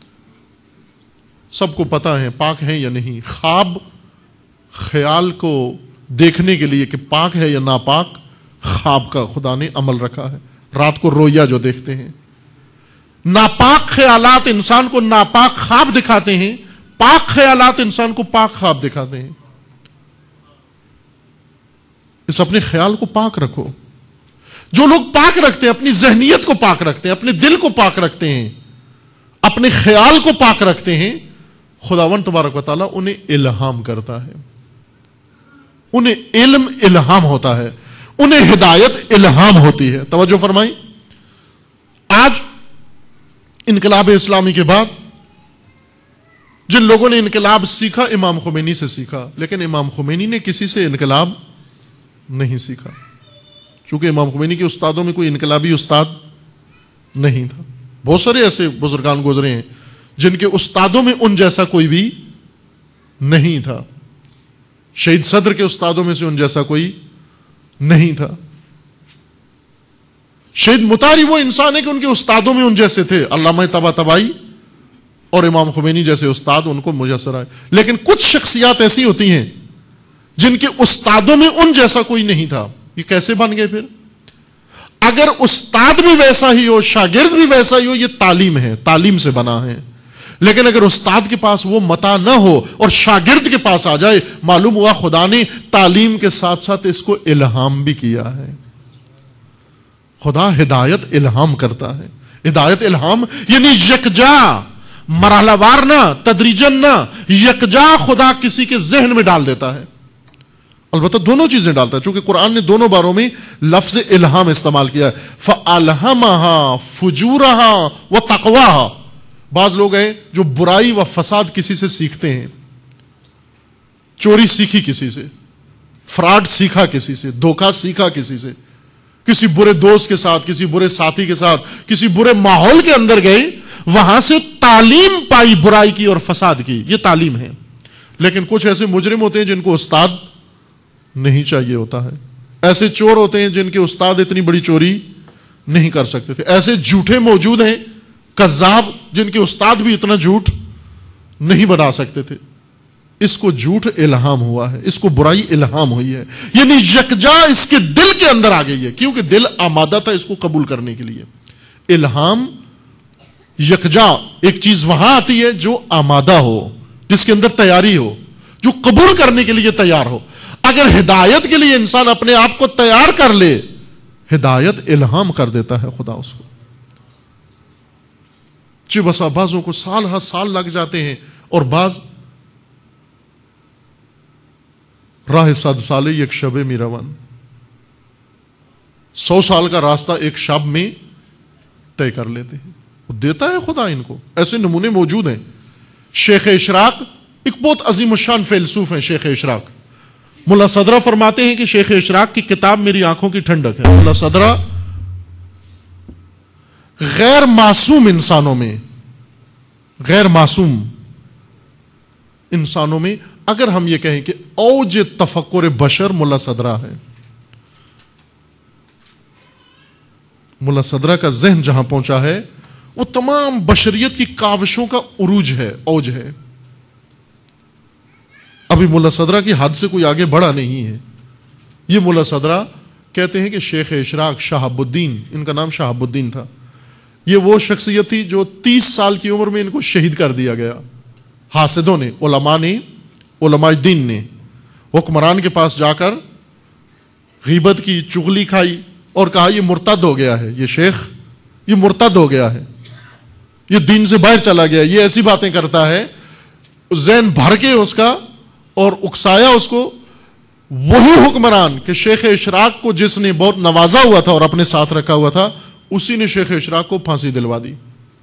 سب کو پتہ ہیں پاک ہیں یا نہیں. خواب خیال کو دیکھنے کے لیے کہ پاک ہے یا ناپاک، خواب کا خدا نے عمل رکھا ہے. رات کو رویا جو دیکھتے ہیں، ناپاک خیالات انسان کو ناپاک خواب دکھاتے ہیں، پاک خیالات انسان کو پاک خواب دکھاتے ہیں. اس اپنے خیال کو پاک رکھو. جو لوگ پاک رکھتے ہیں، اپنی ذہنیت کو پاک رکھتے ہیں، اپنے دل کو پاک رکھتے ہیں، اپنے خیال کو پاک رکھتے ہیں، خداوند تبارک و تعالیٰ انہیں الہام کرتا ہے. انہیں علم الہام ہوتا ہے، انہیں ہدایت الہام ہوتی ہے. توجہ فرمائیں. آج انقلاب اسلامی کے بعد جن لوگوں نے انقلاب سیکھا امام خمینی سے سیکھا، لیکن امام خمینی نے کسی سے انقلاب نہیں سیکھا، چونکہ امام خمینی کے استادوں میں کوئی انقلابی استاد نہیں تھا. بہت سارے ایسے بزرگان گزرے ہیں جن کے استادوں میں ان جیسا کوئی بھی نہیں تھا. شہید صدر کے استادوں میں سے ان جیسا کوئی نہیں تھا. شہید مطاری وہ انسان ہے کہ ان کے استادوں میں ان جیسے تھے. علامہ طباطبائی اور امام خمینی جیسے استاد ان کو میسر آئے. لیکن کچھ شخصیات ایسی ہوتی ہیں جن کے استادوں میں ان جیسا کوئی نہیں تھا. یہ کیسے بن گئے پھر؟ اگر استاد بھی ویسا ہی ہو، شاگرد بھی ویسا ہی ہو، یہ تعلیم ہے، تعلیم سے بنا ہے. لیکن اگر استاد کے پاس وہ متاع نہ ہو اور شاگرد کے پاس آ جائے، معلوم ہوا خدا نے تعلیم کے ساتھ ساتھ اس کو الہام بھی کیا ہے. خدا ہدایت الہام کرتا ہے. ہدایت الہام یعنی یکجا، مرحلہ وار نہ، تدریجن نہ، یکجا خدا کسی کے ذہن میں ڈال دیتا ہے. البتہ دونوں چیزیں ڈالتا ہے، چونکہ قرآن نے دونوں باروں میں لفظ الہام استعمال کیا ہے. فَأَلْهَمَهَا فُجُورَهَا وَتَقْوَاهَا. بعض لوگ ہیں جو برائی و فساد کسی سے سیکھتے ہیں. چوری سیکھی کسی سے، فراڈ سیکھا کسی سے، دھوکہ سیکھا کسی سے، کسی برے دوست کے ساتھ، کسی برے ساتھی کے ساتھ، کسی برے ماحول کے اندر گئے، وہاں سے تعلیم پائی برائی کی اور فساد کی. یہ تعلیم ہے. لیکن کچھ ایسے مجرم ہوتے ہیں جن کو استاد نہیں چاہیے ہوتا ہے. ایسے چور ہوتے ہیں جن کے استاد اتنی بڑی چوری نہیں کر سکتے تھے. ایسے جھوٹے موجود ہیں، کذاب، جن کے استاد بھی اتنا جھوٹ نہیں بنا سکتے تھے. اس کو جھوٹ الہام ہوا ہے، اس کو برائی الہام ہوئی ہے. یعنی یکجا اس کے دل کے اندر آ گئی ہے، کیونکہ دل آمادہ تھا اس کو قبول کرنے کے لیے. الہام یکجا ایک چیز وہاں آتی ہے جو آمادہ ہو، جس کے اندر تیاری ہو، جو قبول کرنے کے لیے تیار ہو. اگر ہدایت کے لیے انسان اپنے آپ کو تیار کر لے، ہدایت الہام کر دیتا ہے خدا اس کو. جو بسا بعضوں کو سال ہر سال لگ جاتے ہیں، اور بعض راہ 100 سالے ایک شب میں روان، 100 سال کا راستہ ایک شب میں طے کر لیتے ہیں. وہ دیتا ہے خدا ان کو. ایسے نمونے موجود ہیں. شیخ اشراق ایک بہت عظیم الشان فیلسوف ہیں. شیخ اشراق، ملا صدرہ فرماتے ہیں کہ شیخ اشراق کی کتاب میری آنکھوں کی ٹھنڈک ہے. ملا صدرہ غیر معصوم انسانوں میں، غیر معصوم انسانوں میں اگر ہم یہ کہیں کہ اوج تفکر بشر ملا صدرہ ہے. ملا صدرہ کا ذہن جہاں پہنچا ہے وہ تمام بشریت کی کاوشوں کا عروج ہے، اوج ہے. ابھی ملا صدرہ کی حد سے کوئی آگے بڑھا نہیں ہے. یہ ملا صدرہ کہتے ہیں کہ شیخ اشراق شہاب الدین، ان کا نام شہاب الدین تھا، یہ وہ شخصیت تھی جو 30 سال کی عمر میں ان کو شہید کر دیا گیا. حاسدوں نے، علماء دین نے حکمران کے پاس جا کر غیبت کی، چغلی کھائی اور کہا یہ مرتد ہو گیا ہے، یہ شیخ یہ مرتد ہو گیا ہے، یہ دین سے باہر چلا گیا، یہ ایسی باتیں کرتا ہے. ذہن بھر کے اس کا اور اکسایا اس کو. وہی حکمران کہ شیخ اشراق کو جس نے بہت نوازا ہوا تھا اور اپنے ساتھ رکھا ہوا تھا، اسی نے شیخ اشراق کو پھانسی دلوا دی.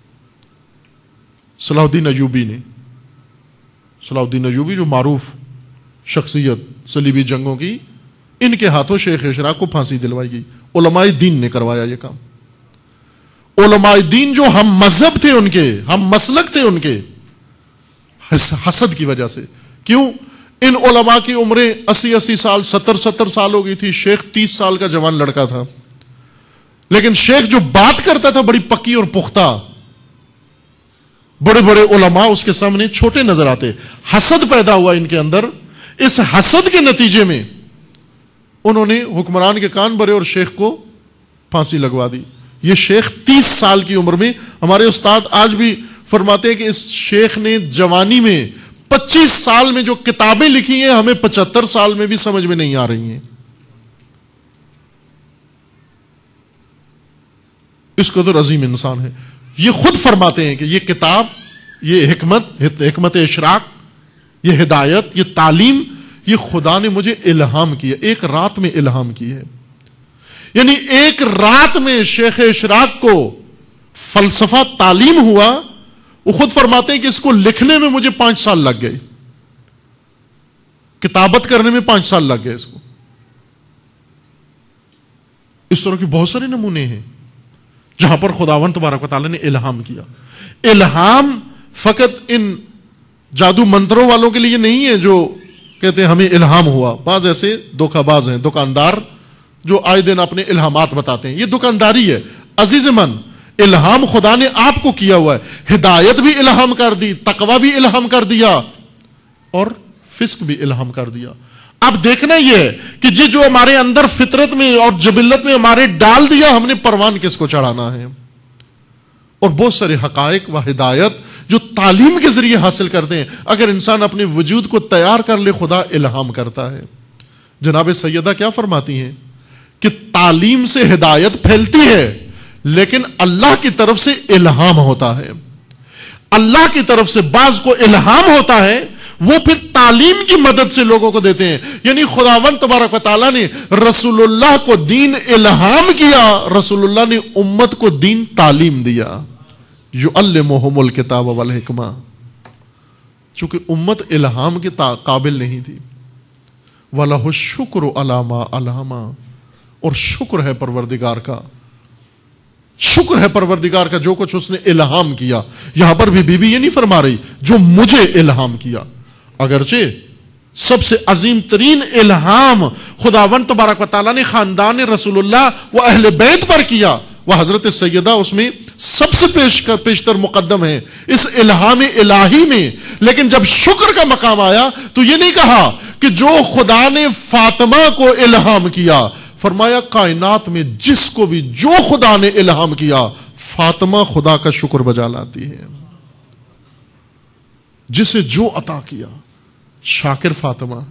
صلاح الدین ایوبی نے. صلاح الدین ایوبی جو معروف شخصیت صلیبی جنگوں کی، ان کے ہاتھوں شیخ اشراق کو پھانسی دلوائی گئی. علماء دین نے کروایا یہ کام. علماء دین جو ہم مذہب تھے ان کے، ہم مسلک تھے ان کے، حسد کی وجہ سے. کیوں؟ ان علماء کی عمریں 80 سال، 70 سال ہو گئی تھی. شیخ 30 سال کا جوان لڑکا تھا، لیکن شیخ جو بات کرتا تھا بڑی پکی اور پختہ. بڑے بڑے علماء اس کے سامنے چھوٹے نظر آتے. حسد پیدا ہوا ان کے اندر. اس حسد کے نتیجے میں انہوں نے حکمران کے کان بھرے اور شیخ کو پھانسی لگوا دی. یہ شیخ 30 سال کی عمر میں، ہمارے استاد آج بھی فرماتے ہیں کہ اس شیخ نے جوانی میں 25 سال میں جو کتابیں لکھی ہیں ہمیں 75 سال میں بھی سمجھ میں نہیں آ رہی ہیں. اس قدر عظیم انسان ہے. یہ خود فرماتے ہیں کہ یہ کتاب، یہ حکمت اشراق، یہ ہدایت، یہ تعلیم، یہ خدا نے مجھے الہام کیا، ایک رات میں الہام کی ہے. یعنی ایک رات میں شیخ اشراق کو فلسفہ تعلیم ہوا. وہ خود فرماتے ہیں کہ اس کو لکھنے میں مجھے 5 سال لگ گئے، کتابت کرنے میں 5 سال لگ گئے اس کو. اس طرح کے بہت سارے نمونے ہیں جہاں پر خداوند تبارک و تعالیٰ نے الہام کیا. الہام فقط ان جادو منتروں والوں کے لیے نہیں ہے جو کہتے ہیں ہمیں الہام ہوا. بعض ایسے دھوکہ باز ہیں، دکاندار، جو آئے دن اپنے الہامات بتاتے ہیں. یہ دکانداری ہے. عزیز من، الہام خدا نے آپ کو کیا ہوا ہے. ہدایت بھی الہام کر دی، تقوی بھی الہام کر دیا، اور فسق بھی الہام کر دیا. اب دیکھنا یہ ہے کہ جو ہمارے اندر فطرت میں اور جبلت میں ہمارے ڈال دیا، ہم نے پروان کس کو چڑھانا ہے. اور بہت سارے حقائق و ہدایت جو تعلیم کے ذریعے حاصل کرتے ہیں، اگر انسان اپنے وجود کو تیار کر لے، خدا الہام کرتا ہے. جناب سیدہ کیا فرماتی ہیں کہ تعلیم سے ہدایت پھیلتی ہے، لیکن اللہ کی طرف سے الہام ہوتا ہے. اللہ کی طرف سے بعض کو الہام ہوتا ہے، وہ پھر تعلیم کی مدد سے لوگوں کو دیتے ہیں. یعنی خداوند تبارک و تعالیٰ نے رسول اللہ کو دین الہام کیا، رسول اللہ نے امت کو دین تعلیم دیا. یعلمہم الکتاب والحکمہ. چونکہ امت الہام کے قابل نہیں تھی. وَلَهُ الشُّكْرُ عَلَى مَا أَلْهَمَا. اور شکر ہے پروردگار کا، شکر ہے پروردگار کا جو کچھ اس نے الہام کیا. یہاں پر بھی بی بی یہ نہیں فرما رہی جو مجھے الہام کیا، اگرچہ سب سے عظیم ترین الہام خداوند تبارک و تعالیٰ نے خاندان رسول اللہ و اہل بیت پر کیا. وہ حضرت سیدہ اس میں سب سے پیشتر مقدم ہے اس الہام الہی میں. لیکن جب شکر کا مقام آیا تو یہ نہیں کہا کہ جو خدا نے فاطمہ کو الہام کیا، فرمایا کائنات میں جس کو بھی جو خدا نے الہام کیا فاطمہ خدا کا شکر بجا لاتی ہے. جسے جو عطا کیا، شاکر فاطمہ ہے،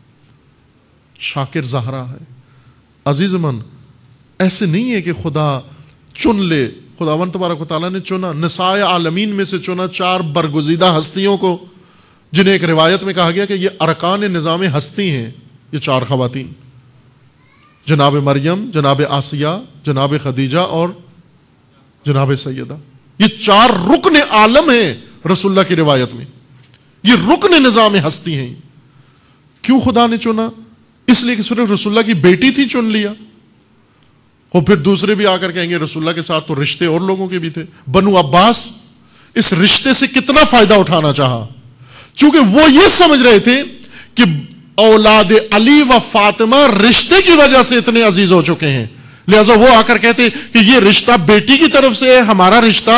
شاکر زہرا ہے. عزیز من، ایسے نہیں ہے کہ خدا چن لے. خداوند تبارک و تعالیٰ نے چنا، نساء عالمین میں سے چنا 4 برگزیدہ ہستیوں کو، جنہیں ایک روایت میں کہا گیا کہ یہ ارکان نظام ہستی ہیں. یہ 4 خواتین، جناب مریم، جناب آسیہ، جناب خدیجہ اور جناب سیدہ. یہ 4 رکن عالم ہیں رسول اللہ کی روایت میں. یہ رکن نظام ہستی ہیں. کیوں خدا نے چنا؟ اس لیے کہ صرف رسول اللہ کی بیٹی تھی، چن لیا. اور پھر دوسرے بھی آ کر کہیں گے رسول اللہ کے ساتھ تو رشتے اور لوگوں کے بھی تھے. بنو عباس اس رشتے سے کتنا فائدہ اٹھانا چاہا، چونکہ وہ یہ سمجھ رہے تھے کہ اولاد علی و فاطمہ رشتے کی وجہ سے اتنے عزیز ہو چکے ہیں، لہذا وہ آ کر کہتے کہ یہ رشتہ بیٹی کی طرف سے ہے، ہمارا رشتہ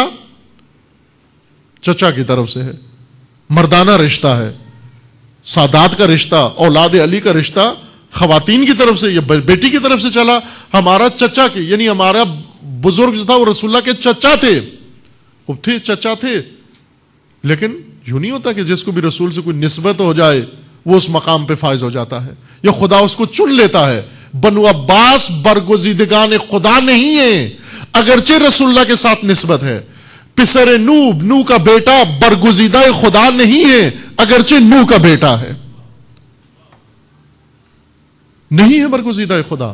چچا کی طرف سے ہے، مردانہ رشتہ ہے. سادات کا رشتہ، اولاد علی کا رشتہ خواتین کی طرف سے، یہ بیٹی کی طرف سے چلا. ہمارا چچا کی، یعنی ہمارا بزرگ جو تھا وہ رسول اللہ کے چچا تھے، وہ تھے چچا تھے. لیکن یوں نہیں ہوتا کہ جس کو بھی رسول سے کوئی نسبت ہو جائے وہ اس مقام پہ فائز ہو جاتا ہے، یا خدا اس کو چن لیتا ہے. بنو عباس برگزیدگان خدا نہیں ہے، اگرچہ رسول اللہ کے ساتھ نسبت ہے. پسر نو کا بیٹا برگزیدہ خدا نہیں ہے، اگرچہ نو کا بیٹا ہے. نہیں ہے برگزیدہ خدا.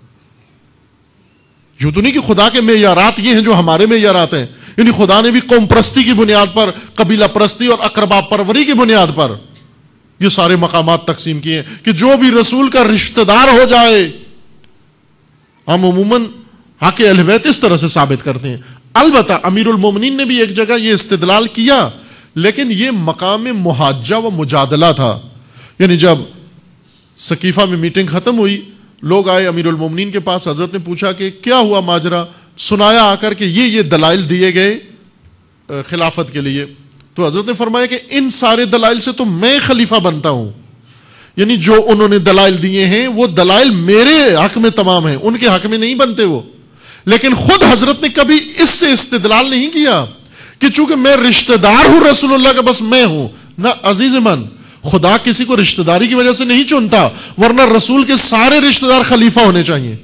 یوں تو نہیں کہ خدا کے معیارات یہ ہیں جو ہمارے معیارات ہیں. یعنی خدا نے بھی قوم پرستی کی بنیاد پر، قبیلہ پرستی اور اقربا پروری کی بنیاد پر یہ سارے مقامات تقسیم کیے ہیں کہ جو بھی رسول کا رشتہ دار ہو جائے. ہم عموماً حق اہل بیت اس طرح سے ثابت کرتے ہیں. البتہ امیر المومنین نے بھی ایک جگہ یہ استدلال کیا، لیکن یہ مقام محاجہ و مجادلہ تھا. یعنی جب سقیفہ میں میٹنگ ختم ہوئی، لوگ آئے امیر المومنین کے پاس، حضرت نے پوچھا کہ کیا ہوا ماجرا، سنایا آ کر کہ یہ دلائل دیے گئے خلافت کے لیے. تو حضرت نے فرمایا کہ ان سارے دلائل سے تو میں خلیفہ بنتا ہوں. یعنی جو انہوں نے دلائل دیے ہیں وہ دلائل میرے حق میں تمام ہیں، ان کے حق میں نہیں بنتے وہ. لیکن خود حضرت نے کبھی اس سے استدلال نہیں کیا کہ چونکہ میں رشتہ دار ہوں رسول اللہ کا بس میں ہوں. نہ عزیز من، خدا کسی کو رشتہ داری کی وجہ سے نہیں چنتا، ورنہ رسول کے سارے رشتہ دار خلیفہ ہونے چاہیے.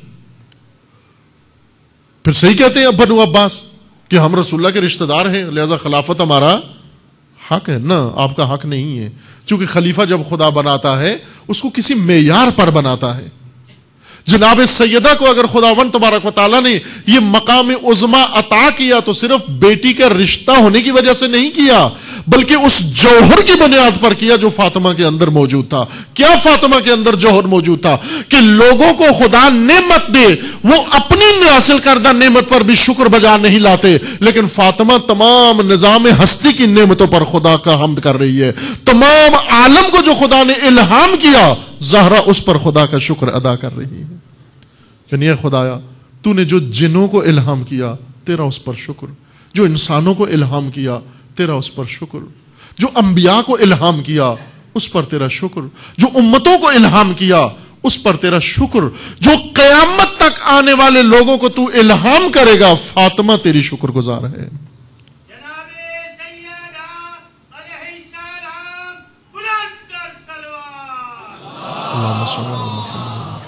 پھر صحیح کہتے ہیں بنو عباس کہ ہم رسول اللہ کے رشتہ دار ہیں لہذا خلافت ہمارا حق ہے. نہ، آپ کا حق نہیں ہے. چونکہ خلیفہ جب خدا بناتا ہے اس کو کسی معیار پر بناتا ہے. جناب سیدہ کو اگر خداوند تبارک و تعالیٰ نے یہ مقام عظما عطا کیا تو صرف بیٹی کا رشتہ ہونے کی وجہ سے نہیں کیا، بلکہ اس جوہر کی بنیاد پر کیا جو فاطمہ کے اندر موجود تھا. کیا فاطمہ کے اندر جوہر موجود تھا کہ لوگوں کو خدا نعمت دے، وہ اپنی حاصل کردہ نعمت پر بھی شکر بجا نہیں لاتے، لیکن فاطمہ تمام نظام ہستی کی نعمتوں پر خدا کا حمد کر رہی ہے. تمام عالم کو جو خدا نے الہام کیا، زہرا اس پر خدا کا شکر ادا کر رہی ہے. یعنی اے خدایا، تو نے جو جنوں کو الہام کیا تیرا اس پر شکر، جو انسانوں کو الہام کیا تیرا اس پر شکر، جو انبیاء کو الہام کیا اس پر تیرا شکر، جو امتوں کو الہام کیا اس پر تیرا شکر، جو قیامت تک آنے والے لوگوں کو تو الہام کرے گا، فاطمہ تیری شکر گزار ہے. جناب سیدہ علیہ السلام بلند تر صلوات. اللہم صل علی محمد.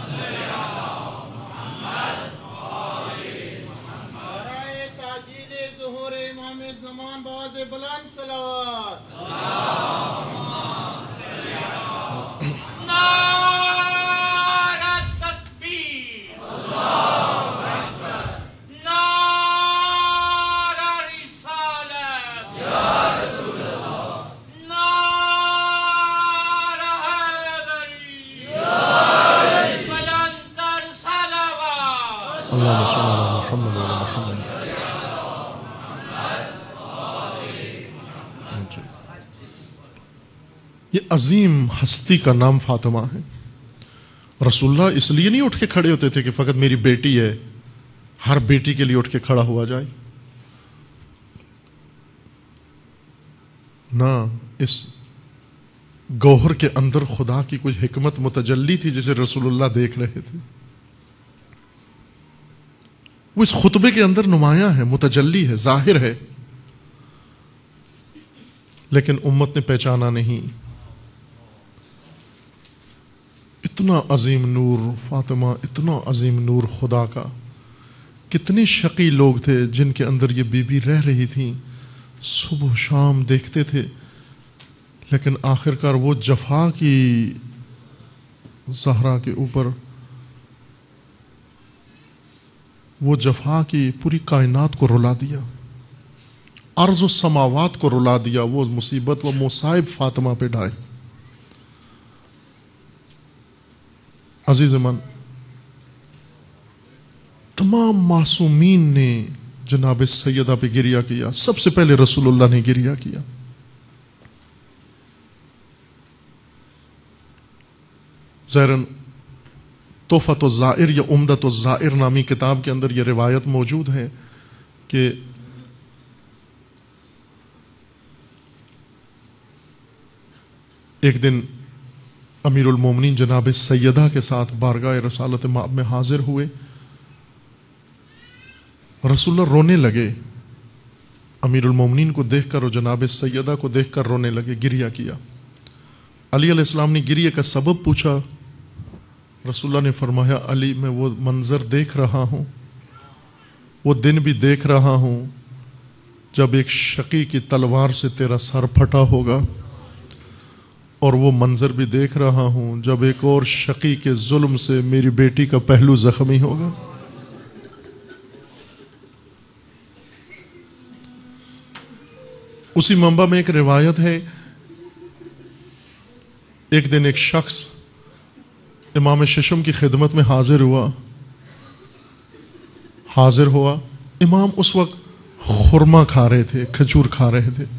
بلند صلوات. نعرہ تکبیر، نعرہ رسالت، نعرہ حیدری، بلند تر صلوات. اللہم صل علی محمد و علی محمد. یہ عظیم ہستی کا نام فاطمہ ہے. رسول اللہ اس لیے نہیں اٹھ کے کھڑے ہوتے تھے کہ فقط میری بیٹی ہے، ہر بیٹی کے لیے اٹھ کے کھڑا ہوا جائے. نہ، اس گوہر کے اندر خدا کی کوئی حکمت متجلی تھی جسے رسول اللہ دیکھ رہے تھے. وہ اس خطبے کے اندر نمایاں ہے، متجلی ہے، ظاہر ہے، لیکن امت نے پہچانا نہیں۔ اتنا عظیم نور فاطمہ، اتنا عظیم نور خدا کا، کتنے شقی لوگ تھے جن کے اندر یہ بی بی رہ رہی تھیں، صبح شام دیکھتے تھے، لیکن آخرکار وہ جفا کی زہرا کے اوپر، وہ جفا کی پوری کائنات کو رلا دیا، ارض و سماوات کو رلا دیا، وہ مصیبت و مصائب فاطمہ پہ ڈائے۔ عزیز من، تمام معصومین نے جناب سیدہ پہ گریہ کیا، سب سے پہلے رسول اللہ نے گریہ کیا۔ زہرن تحفۃ الزائر یا عمدۃ الزائر نامی کتاب کے اندر یہ روایت موجود ہے کہ ایک دن امیر المومنین جناب سیدہ کے ساتھ بارگاہ رسالت مآب میں حاضر ہوئے، رسول اللہ رونے لگے، امیر المومنین کو دیکھ کر اور جناب سیدہ کو دیکھ کر رونے لگے، گریہ کیا۔ علی علیہ السلام نے گریہ کا سبب پوچھا، رسول اللہ نے فرمایا علی میں وہ منظر دیکھ رہا ہوں، وہ دن بھی دیکھ رہا ہوں جب ایک شقی کی تلوار سے تیرا سر پھٹا ہوگا، اور وہ منظر بھی دیکھ رہا ہوں جب ایک اور شقی کے ظلم سے میری بیٹی کا پہلو زخمی ہوگا۔ اسی منبع میں ایک روایت ہے، ایک دن ایک شخص امام ششم کی خدمت میں حاضر ہوا، امام اس وقت خرما کھا رہے تھے، کھجور کھا رہے تھے۔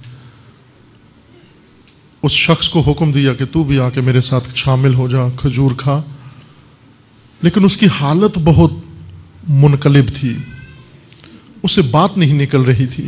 اس شخص کو حکم دیا کہ تو بھی آ کے میرے ساتھ شامل ہو جا، کھجور کھا، لیکن اس کی حالت بہت منقلب تھی، اسے بات نہیں نکل رہی تھی۔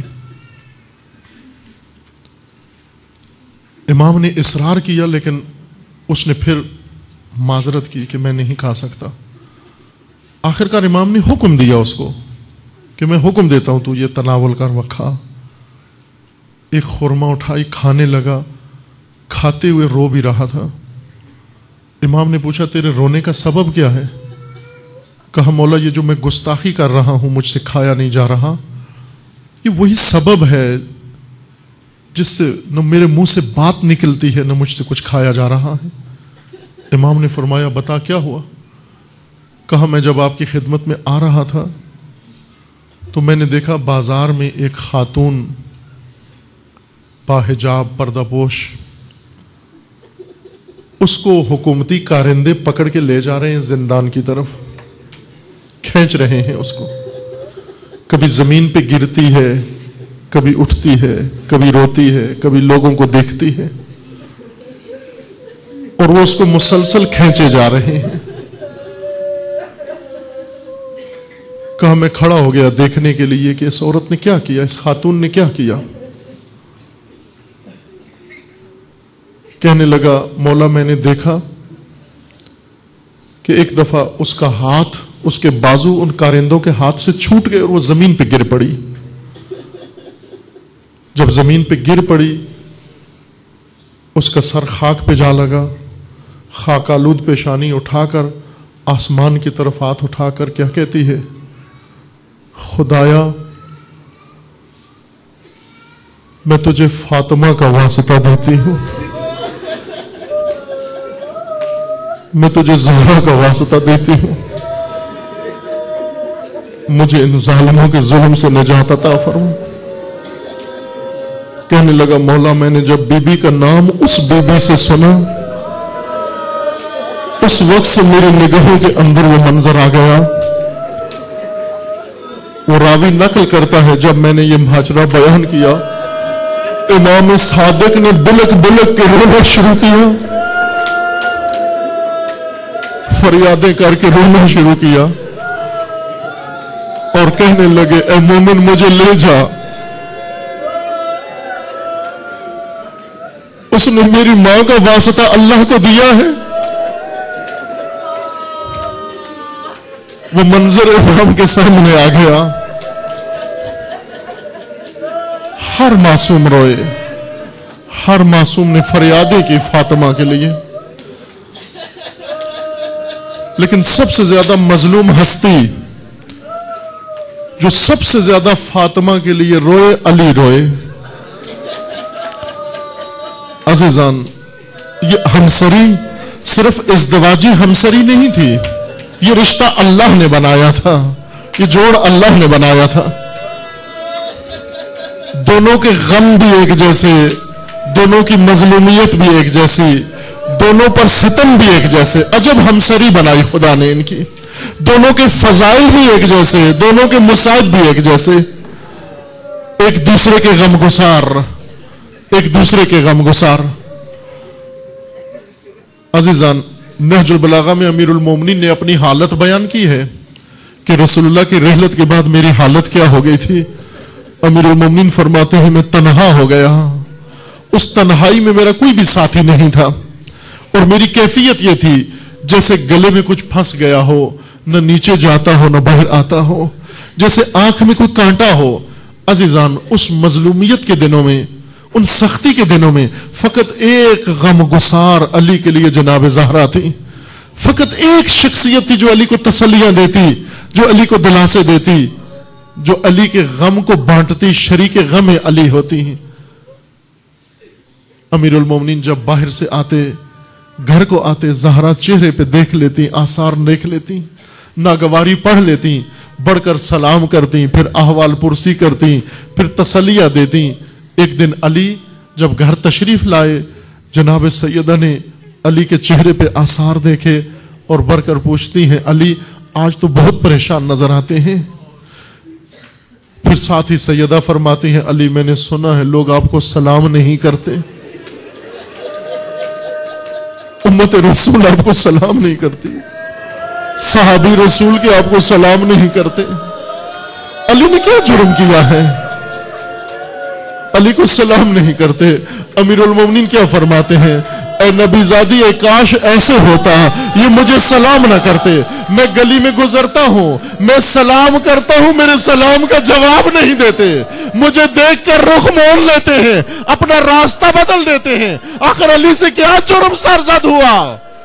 امام نے اصرار کیا، لیکن اس نے پھر معذرت کی کہ میں نہیں کھا سکتا۔ آخرکار امام نے حکم دیا اس کو کہ میں حکم دیتا ہوں تو یہ تناول کر وکھا۔ ایک خرما اٹھائی، کھانے لگا، کھاتے ہوئے رو بھی رہا تھا۔ امام نے پوچھا تیرے رونے کا سبب کیا ہے؟ کہا مولا یہ جو میں گستاخی کر رہا ہوں، مجھ سے کھایا نہیں جا رہا، یہ وہی سبب ہے جس سے نہ میرے منہ سے بات نکلتی ہے نہ مجھ سے کچھ کھایا جا رہا ہے۔ امام نے فرمایا بتا کیا ہوا؟ کہا میں جب آپ کی خدمت میں آ رہا تھا تو میں نے دیکھا بازار میں ایک خاتون باحجاب پردہ پوش، اس کو حکومتی کارندے پکڑ کے لے جا رہے ہیں زندان کی طرف، کھینچ رہے ہیں اس کو، کبھی زمین پہ گرتی ہے، کبھی اٹھتی ہے، کبھی روتی ہے، کبھی لوگوں کو دیکھتی ہے، اور وہ اس کو مسلسل کھینچے جا رہے ہیں۔ کہا میں کھڑا ہو گیا دیکھنے کے لیے کہ اس عورت نے کیا کیا، اس خاتون نے کیا کیا۔ کہنے لگا مولا میں نے دیکھا کہ ایک دفعہ اس کا ہاتھ، اس کے بازو ان کارندوں کے ہاتھ سے چھوٹ گئے اور وہ زمین پہ گر پڑی۔ جب زمین پہ گر پڑی اس کا سر خاک پہ جا لگا، خاک آلود پیشانی اٹھا کر آسمان کی طرف ہاتھ اٹھا کر کیا کہتی ہے، خدایا میں تجھے فاطمہ کا واسطہ دیتی ہوں، میں تجھے زہرا کا واسطہ دیتی ہوں، مجھے ان ظالموں کے ظلم سے نجات عطا فرما۔ کہنے لگا مولا میں نے جب بی بی کا نام اس بی بی سے سنا، اس وقت سے میری نگاہوں کے اندر وہ منظر آ گیا۔ وہ راوی نقل کرتا ہے جب میں نے یہ ماجرا بیان کیا، امام صادق نے بلک بلک کے رونا شروع کیا، فریادیں کر کے رونا شروع کیا، اور کہنے لگے اے مومن مجھے لے جا، اس نے میری ماں کا واسطہ اللہ کو دیا ہے، وہ منظر امام کے سامنے آ گیا. ہر معصوم روئے, ہر معصوم نے فریادیں کی فاطمہ کے لیے, لیکن سب سے زیادہ مظلوم ہستی جو سب سے زیادہ فاطمہ کے لیے روئے, علی روئے. عزیزان, یہ ہمسری صرف ازدواجی ہمسری نہیں تھی, یہ رشتہ اللہ نے بنایا تھا, یہ جوڑ اللہ نے بنایا تھا. دونوں کے غم بھی ایک جیسے, دونوں کی مظلومیت بھی ایک جیسی, دونوں پر ستم بھی ایک جیسے. عجب ہمسری بنائی خدا نے ان کی. دونوں کے فضائل بھی ایک جیسے, دونوں کے مصائب بھی ایک جیسے, ایک دوسرے کے غم گسار, ایک دوسرے کے غم گسار. عزیزان, نہج البلاغہ میں امیر المومنین نے اپنی حالت بیان کی ہے کہ رسول اللہ کی رحلت کے بعد میری حالت کیا ہو گئی تھی. امیر المومنین فرماتے ہیں میں تنہا ہو گیا, اس تنہائی میں میرا کوئی بھی ساتھی نہیں تھا, اور میری کیفیت یہ تھی جیسے گلے میں کچھ پھنس گیا ہو, نہ نیچے جاتا ہو نہ باہر آتا ہو, جیسے آنکھ میں کوئی کانٹا ہو. عزیزان, اس مظلومیت کے دنوں میں, ان سختی کے دنوں میں فقط ایک غم گسار علی کے لیے جناب زہرا تھی. فقط ایک شخصیت تھی جو علی کو تسلیاں دیتی, جو علی کو دلاسے دیتی, جو علی کے غم کو بانٹتی, شریک غم علی ہوتی ہیں. امیر المومنین جب باہر سے آتے, گھر کو آتے, زہرا چہرے پہ دیکھ لیتی, آثار دیکھ لیتی, ناگواری پڑھ لیتی, بڑھ کر سلام کرتی, پھر احوال پرسی کرتی, پھر تسلیہ دیتی. ایک دن علی جب گھر تشریف لائے, جناب سیدہ نے علی کے چہرے پہ آثار دیکھے اور بڑھ کر پوچھتی ہیں, علی آج تو بہت پریشان نظر آتے ہیں. پھر ساتھ ہی سیدہ فرماتی ہیں, علی میں نے سنا ہے لوگ آپ کو سلام نہیں کرتے, امت رسول آپ کو سلام نہیں کرتی, صحابی رسول کے آپ کو سلام نہیں کرتے. علی نے کیا جرم کیا ہے, علی کو سلام نہیں کرتے. امیر المومنین کیا فرماتے ہیں, اے نبی زادی, اے کاش ایسے ہوتا, یہ مجھے سلام نہ کرتے. میں گلی میں گزرتا ہوں, میں سلام کرتا ہوں, میرے سلام کا جواب نہیں دیتے, مجھے دیکھ کر رخ موڑ لیتے ہیں, اپنا راستہ بدل دیتے ہیں. آخر علی سے کیا جرم سرزد ہوا؟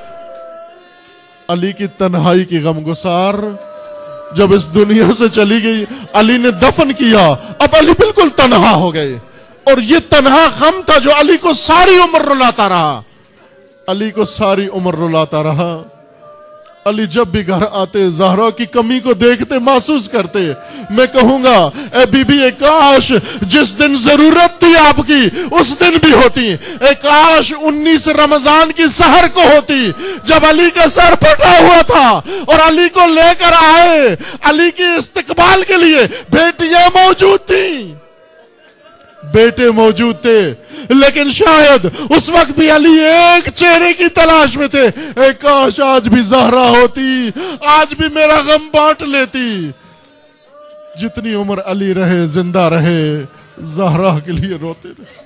علی کی تنہائی کی غم گسار جب اس دنیا سے چلی گئی, علی نے دفن کیا, اب علی بالکل تنہا ہو گئے. اور یہ تنہا غم تھا جو علی کو ساری عمر رلاتا رہا, علی کو ساری عمر رلاتا رہا. علی جب بھی گھر آتے, زہرا کی کمی کو دیکھتے, محسوس کرتے. میں کہوں گا, اے بی بی, اے کاش جس دن ضرورت تھی آپ کی اس دن بھی ہوتی. اے کاش 19 رمضان کی سحر کو ہوتی, جب علی کا سر پھٹا ہوا تھا اور علی کو لے کر آئے. علی کی استقبال کے لیے بیٹیاں موجود تھیں, بیٹے موجود تھے, لیکن شاید اس وقت بھی علی ایک چہرے کی تلاش میں تھے. اے کاش آج بھی زہرا ہوتی, آج بھی میرا غم بانٹ لیتی. جتنی عمر علی رہے, زندہ رہے, زہرا کے لیے روتے رہے.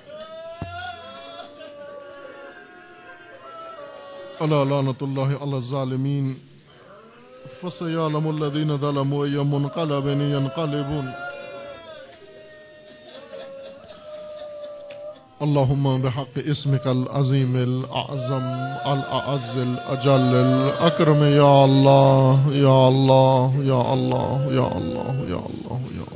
الا لعنت اللہ علی الظالمین فسيعلم الذين ظلموا أي منقلب ينقلبون. اللهم بحق اسمك العظيم الأعظم الأعز الأجل الأكرم يا الله يا الله يا الله يا الله يا الله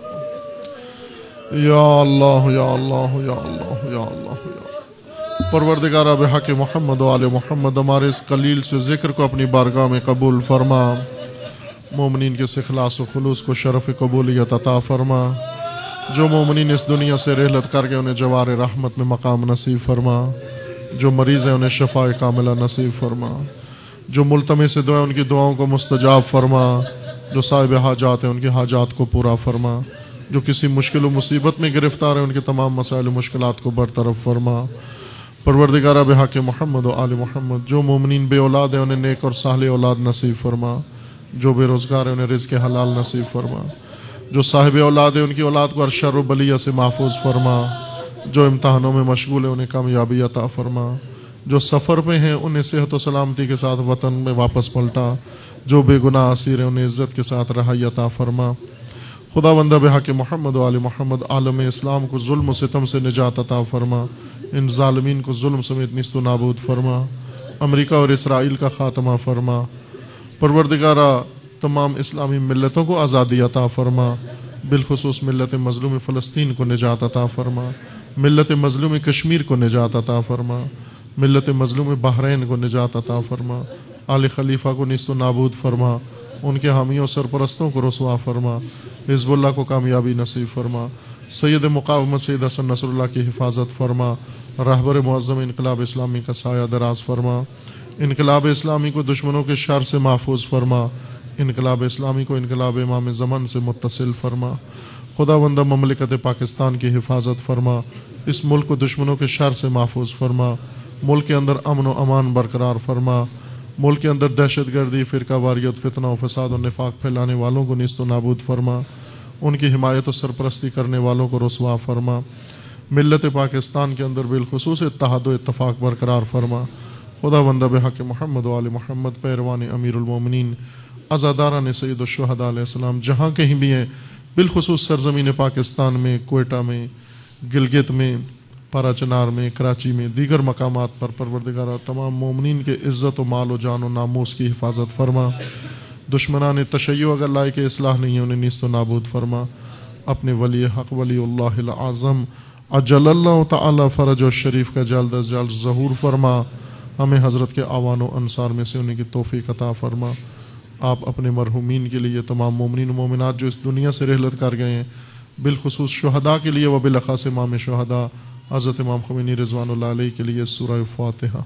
يا الله يا الله يا الله يا الله يا پروردگارہ بحق محمد و آل محمد, ہمارے اس قلیل سے ذکر کو اپنی بارگاہ میں قبول فرما. مومنین کے اخلاص و خلوص کو شرف قبولیت عطا فرما. جو مومنین اس دنیا سے رحلت کر کے انہیں جوار رحمت میں مقام نصیب فرما. جو مریض ہیں انہیں شفاء کاملہ نصیب فرما. جو ملتمس سے دعائیں ان کی دعاؤں کو مستجاب فرما. جو صاحب حاجات ہیں ان کی حاجات کو پورا فرما. جو کسی مشکل و مصیبت میں گرفتار ہیں ان کے تمام مسائل و مشکلات کو برطرف فرما. پروردگارہ بحق محمد و آل محمد, جو مومنین بے اولاد ہیں انہیں نیک اور صالح اولاد نصیب فرما. جو بے روزگار ہیں انہیں رزق حلال نصیب فرما. جو صاحب اولاد ہیں ان کی اولاد کو ہر شر و بلیہ سے محفوظ فرما. جو امتحانوں میں مشغول ہیں انہیں کامیابی عطا فرما. جو سفر پہ ہیں انہیں صحت و سلامتی کے ساتھ وطن میں واپس پلٹا، جو بے گناہ اسیر ہیں انہیں عزت کے ساتھ رہائی عطا فرما۔ خدا بندہ بحق محمد و آل محمد عالم اسلام کو ظلم و ستم سے نجات عطا فرما، ان ظالمین کو ظلم سمیت نیست و نابود فرما، امریکہ اور اسرائیل کا خاتمہ فرما۔ پروردگارہ تمام اسلامی ملتوں کو آزادی عطا فرما، بالخصوص ملت مظلوم فلسطین کو نجات عطا فرما، ملت مظلوم کشمیر کو نجات عطا فرما، ملت مظلوم بحرین کو نجات عطا فرما، آل خلیفہ کو نیست و نابود فرما، ان کے حامیوں سرپرستوں کو رسوا فرما، حزب اللہ کو کامیابی نصیب فرما، سید مقاومت سید حسن نصر اللہ کی حفاظت فرما، رہبر معظم انقلاب اسلامی کا سایہ دراز فرما، انقلاب اسلامی کو دشمنوں کے شر سے محفوظ فرما، انقلاب اسلامی کو انقلاب امام زمن سے متصل فرما۔ خدا بندہ مملکت پاکستان کی حفاظت فرما، اس ملک کو دشمنوں کے شر سے محفوظ فرما، ملک کے اندر امن و امان برقرار فرما، ملک کے اندر دہشت گردی، فرقہ واریت، فتنہ و فساد و نفاق پھیلانے والوں کو نیست و نابود فرما، ان کی حمایت و سرپرستی کرنے والوں کو رسوا فرما، ملت پاکستان کے اندر بالخصوص اتحاد و اتفاق برقرار فرما۔ خدا بندہ بحق محمد و آل محمد پیروان امیر المومنین عزاداران سید الشہداء علیہ السلام جہاں کہیں بھی ہیں، بالخصوص سرزمین پاکستان میں، کوئٹہ میں، گلگت میں، پارا چنار میں، کراچی میں، دیگر مقامات پر پروردگارہ تمام مومنین کے عزت و مال و جان و ناموس کی حفاظت فرما۔ دشمنان تشیع اگر لائق اصلاح نہیں ہے انہیں نیست و نابود فرما۔ اپنے ولی حق ولی اللہ العظم عجل اللہ تعالی فرج و شریف کا جلد از جلد ظہور فرما، ہمیں حضرت کے اعوان و انصار میں سے انہیں کی توفیق عطا فرما۔ آپ اپنے مرحومین کے لیے، تمام مومنین و مومنات جو اس دنیا سے رحلت کر گئے ہیں، بالخصوص شہداء کے لیے و بالاخص امام شہداء حضرت امام خمینی رضوان اللہ علیہ کے لیے سورہ فاتحہ۔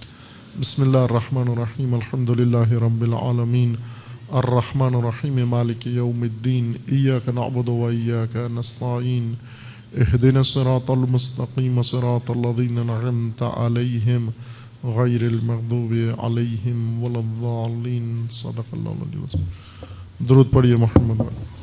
بسم اللہ الرحمن الرحیم، الحمد للہ رب العالمین، الرحمن الرحیم، مالک یوم الدین، ایاک نعبد و ایاک نستعین، اہدنا الصراط المستقیم صراط الذین انعمت علیہم غیر المغضوب علیہم ولا الضالین۔ صدق اللہ العلی العظیم۔ درود پڑھیے محمد۔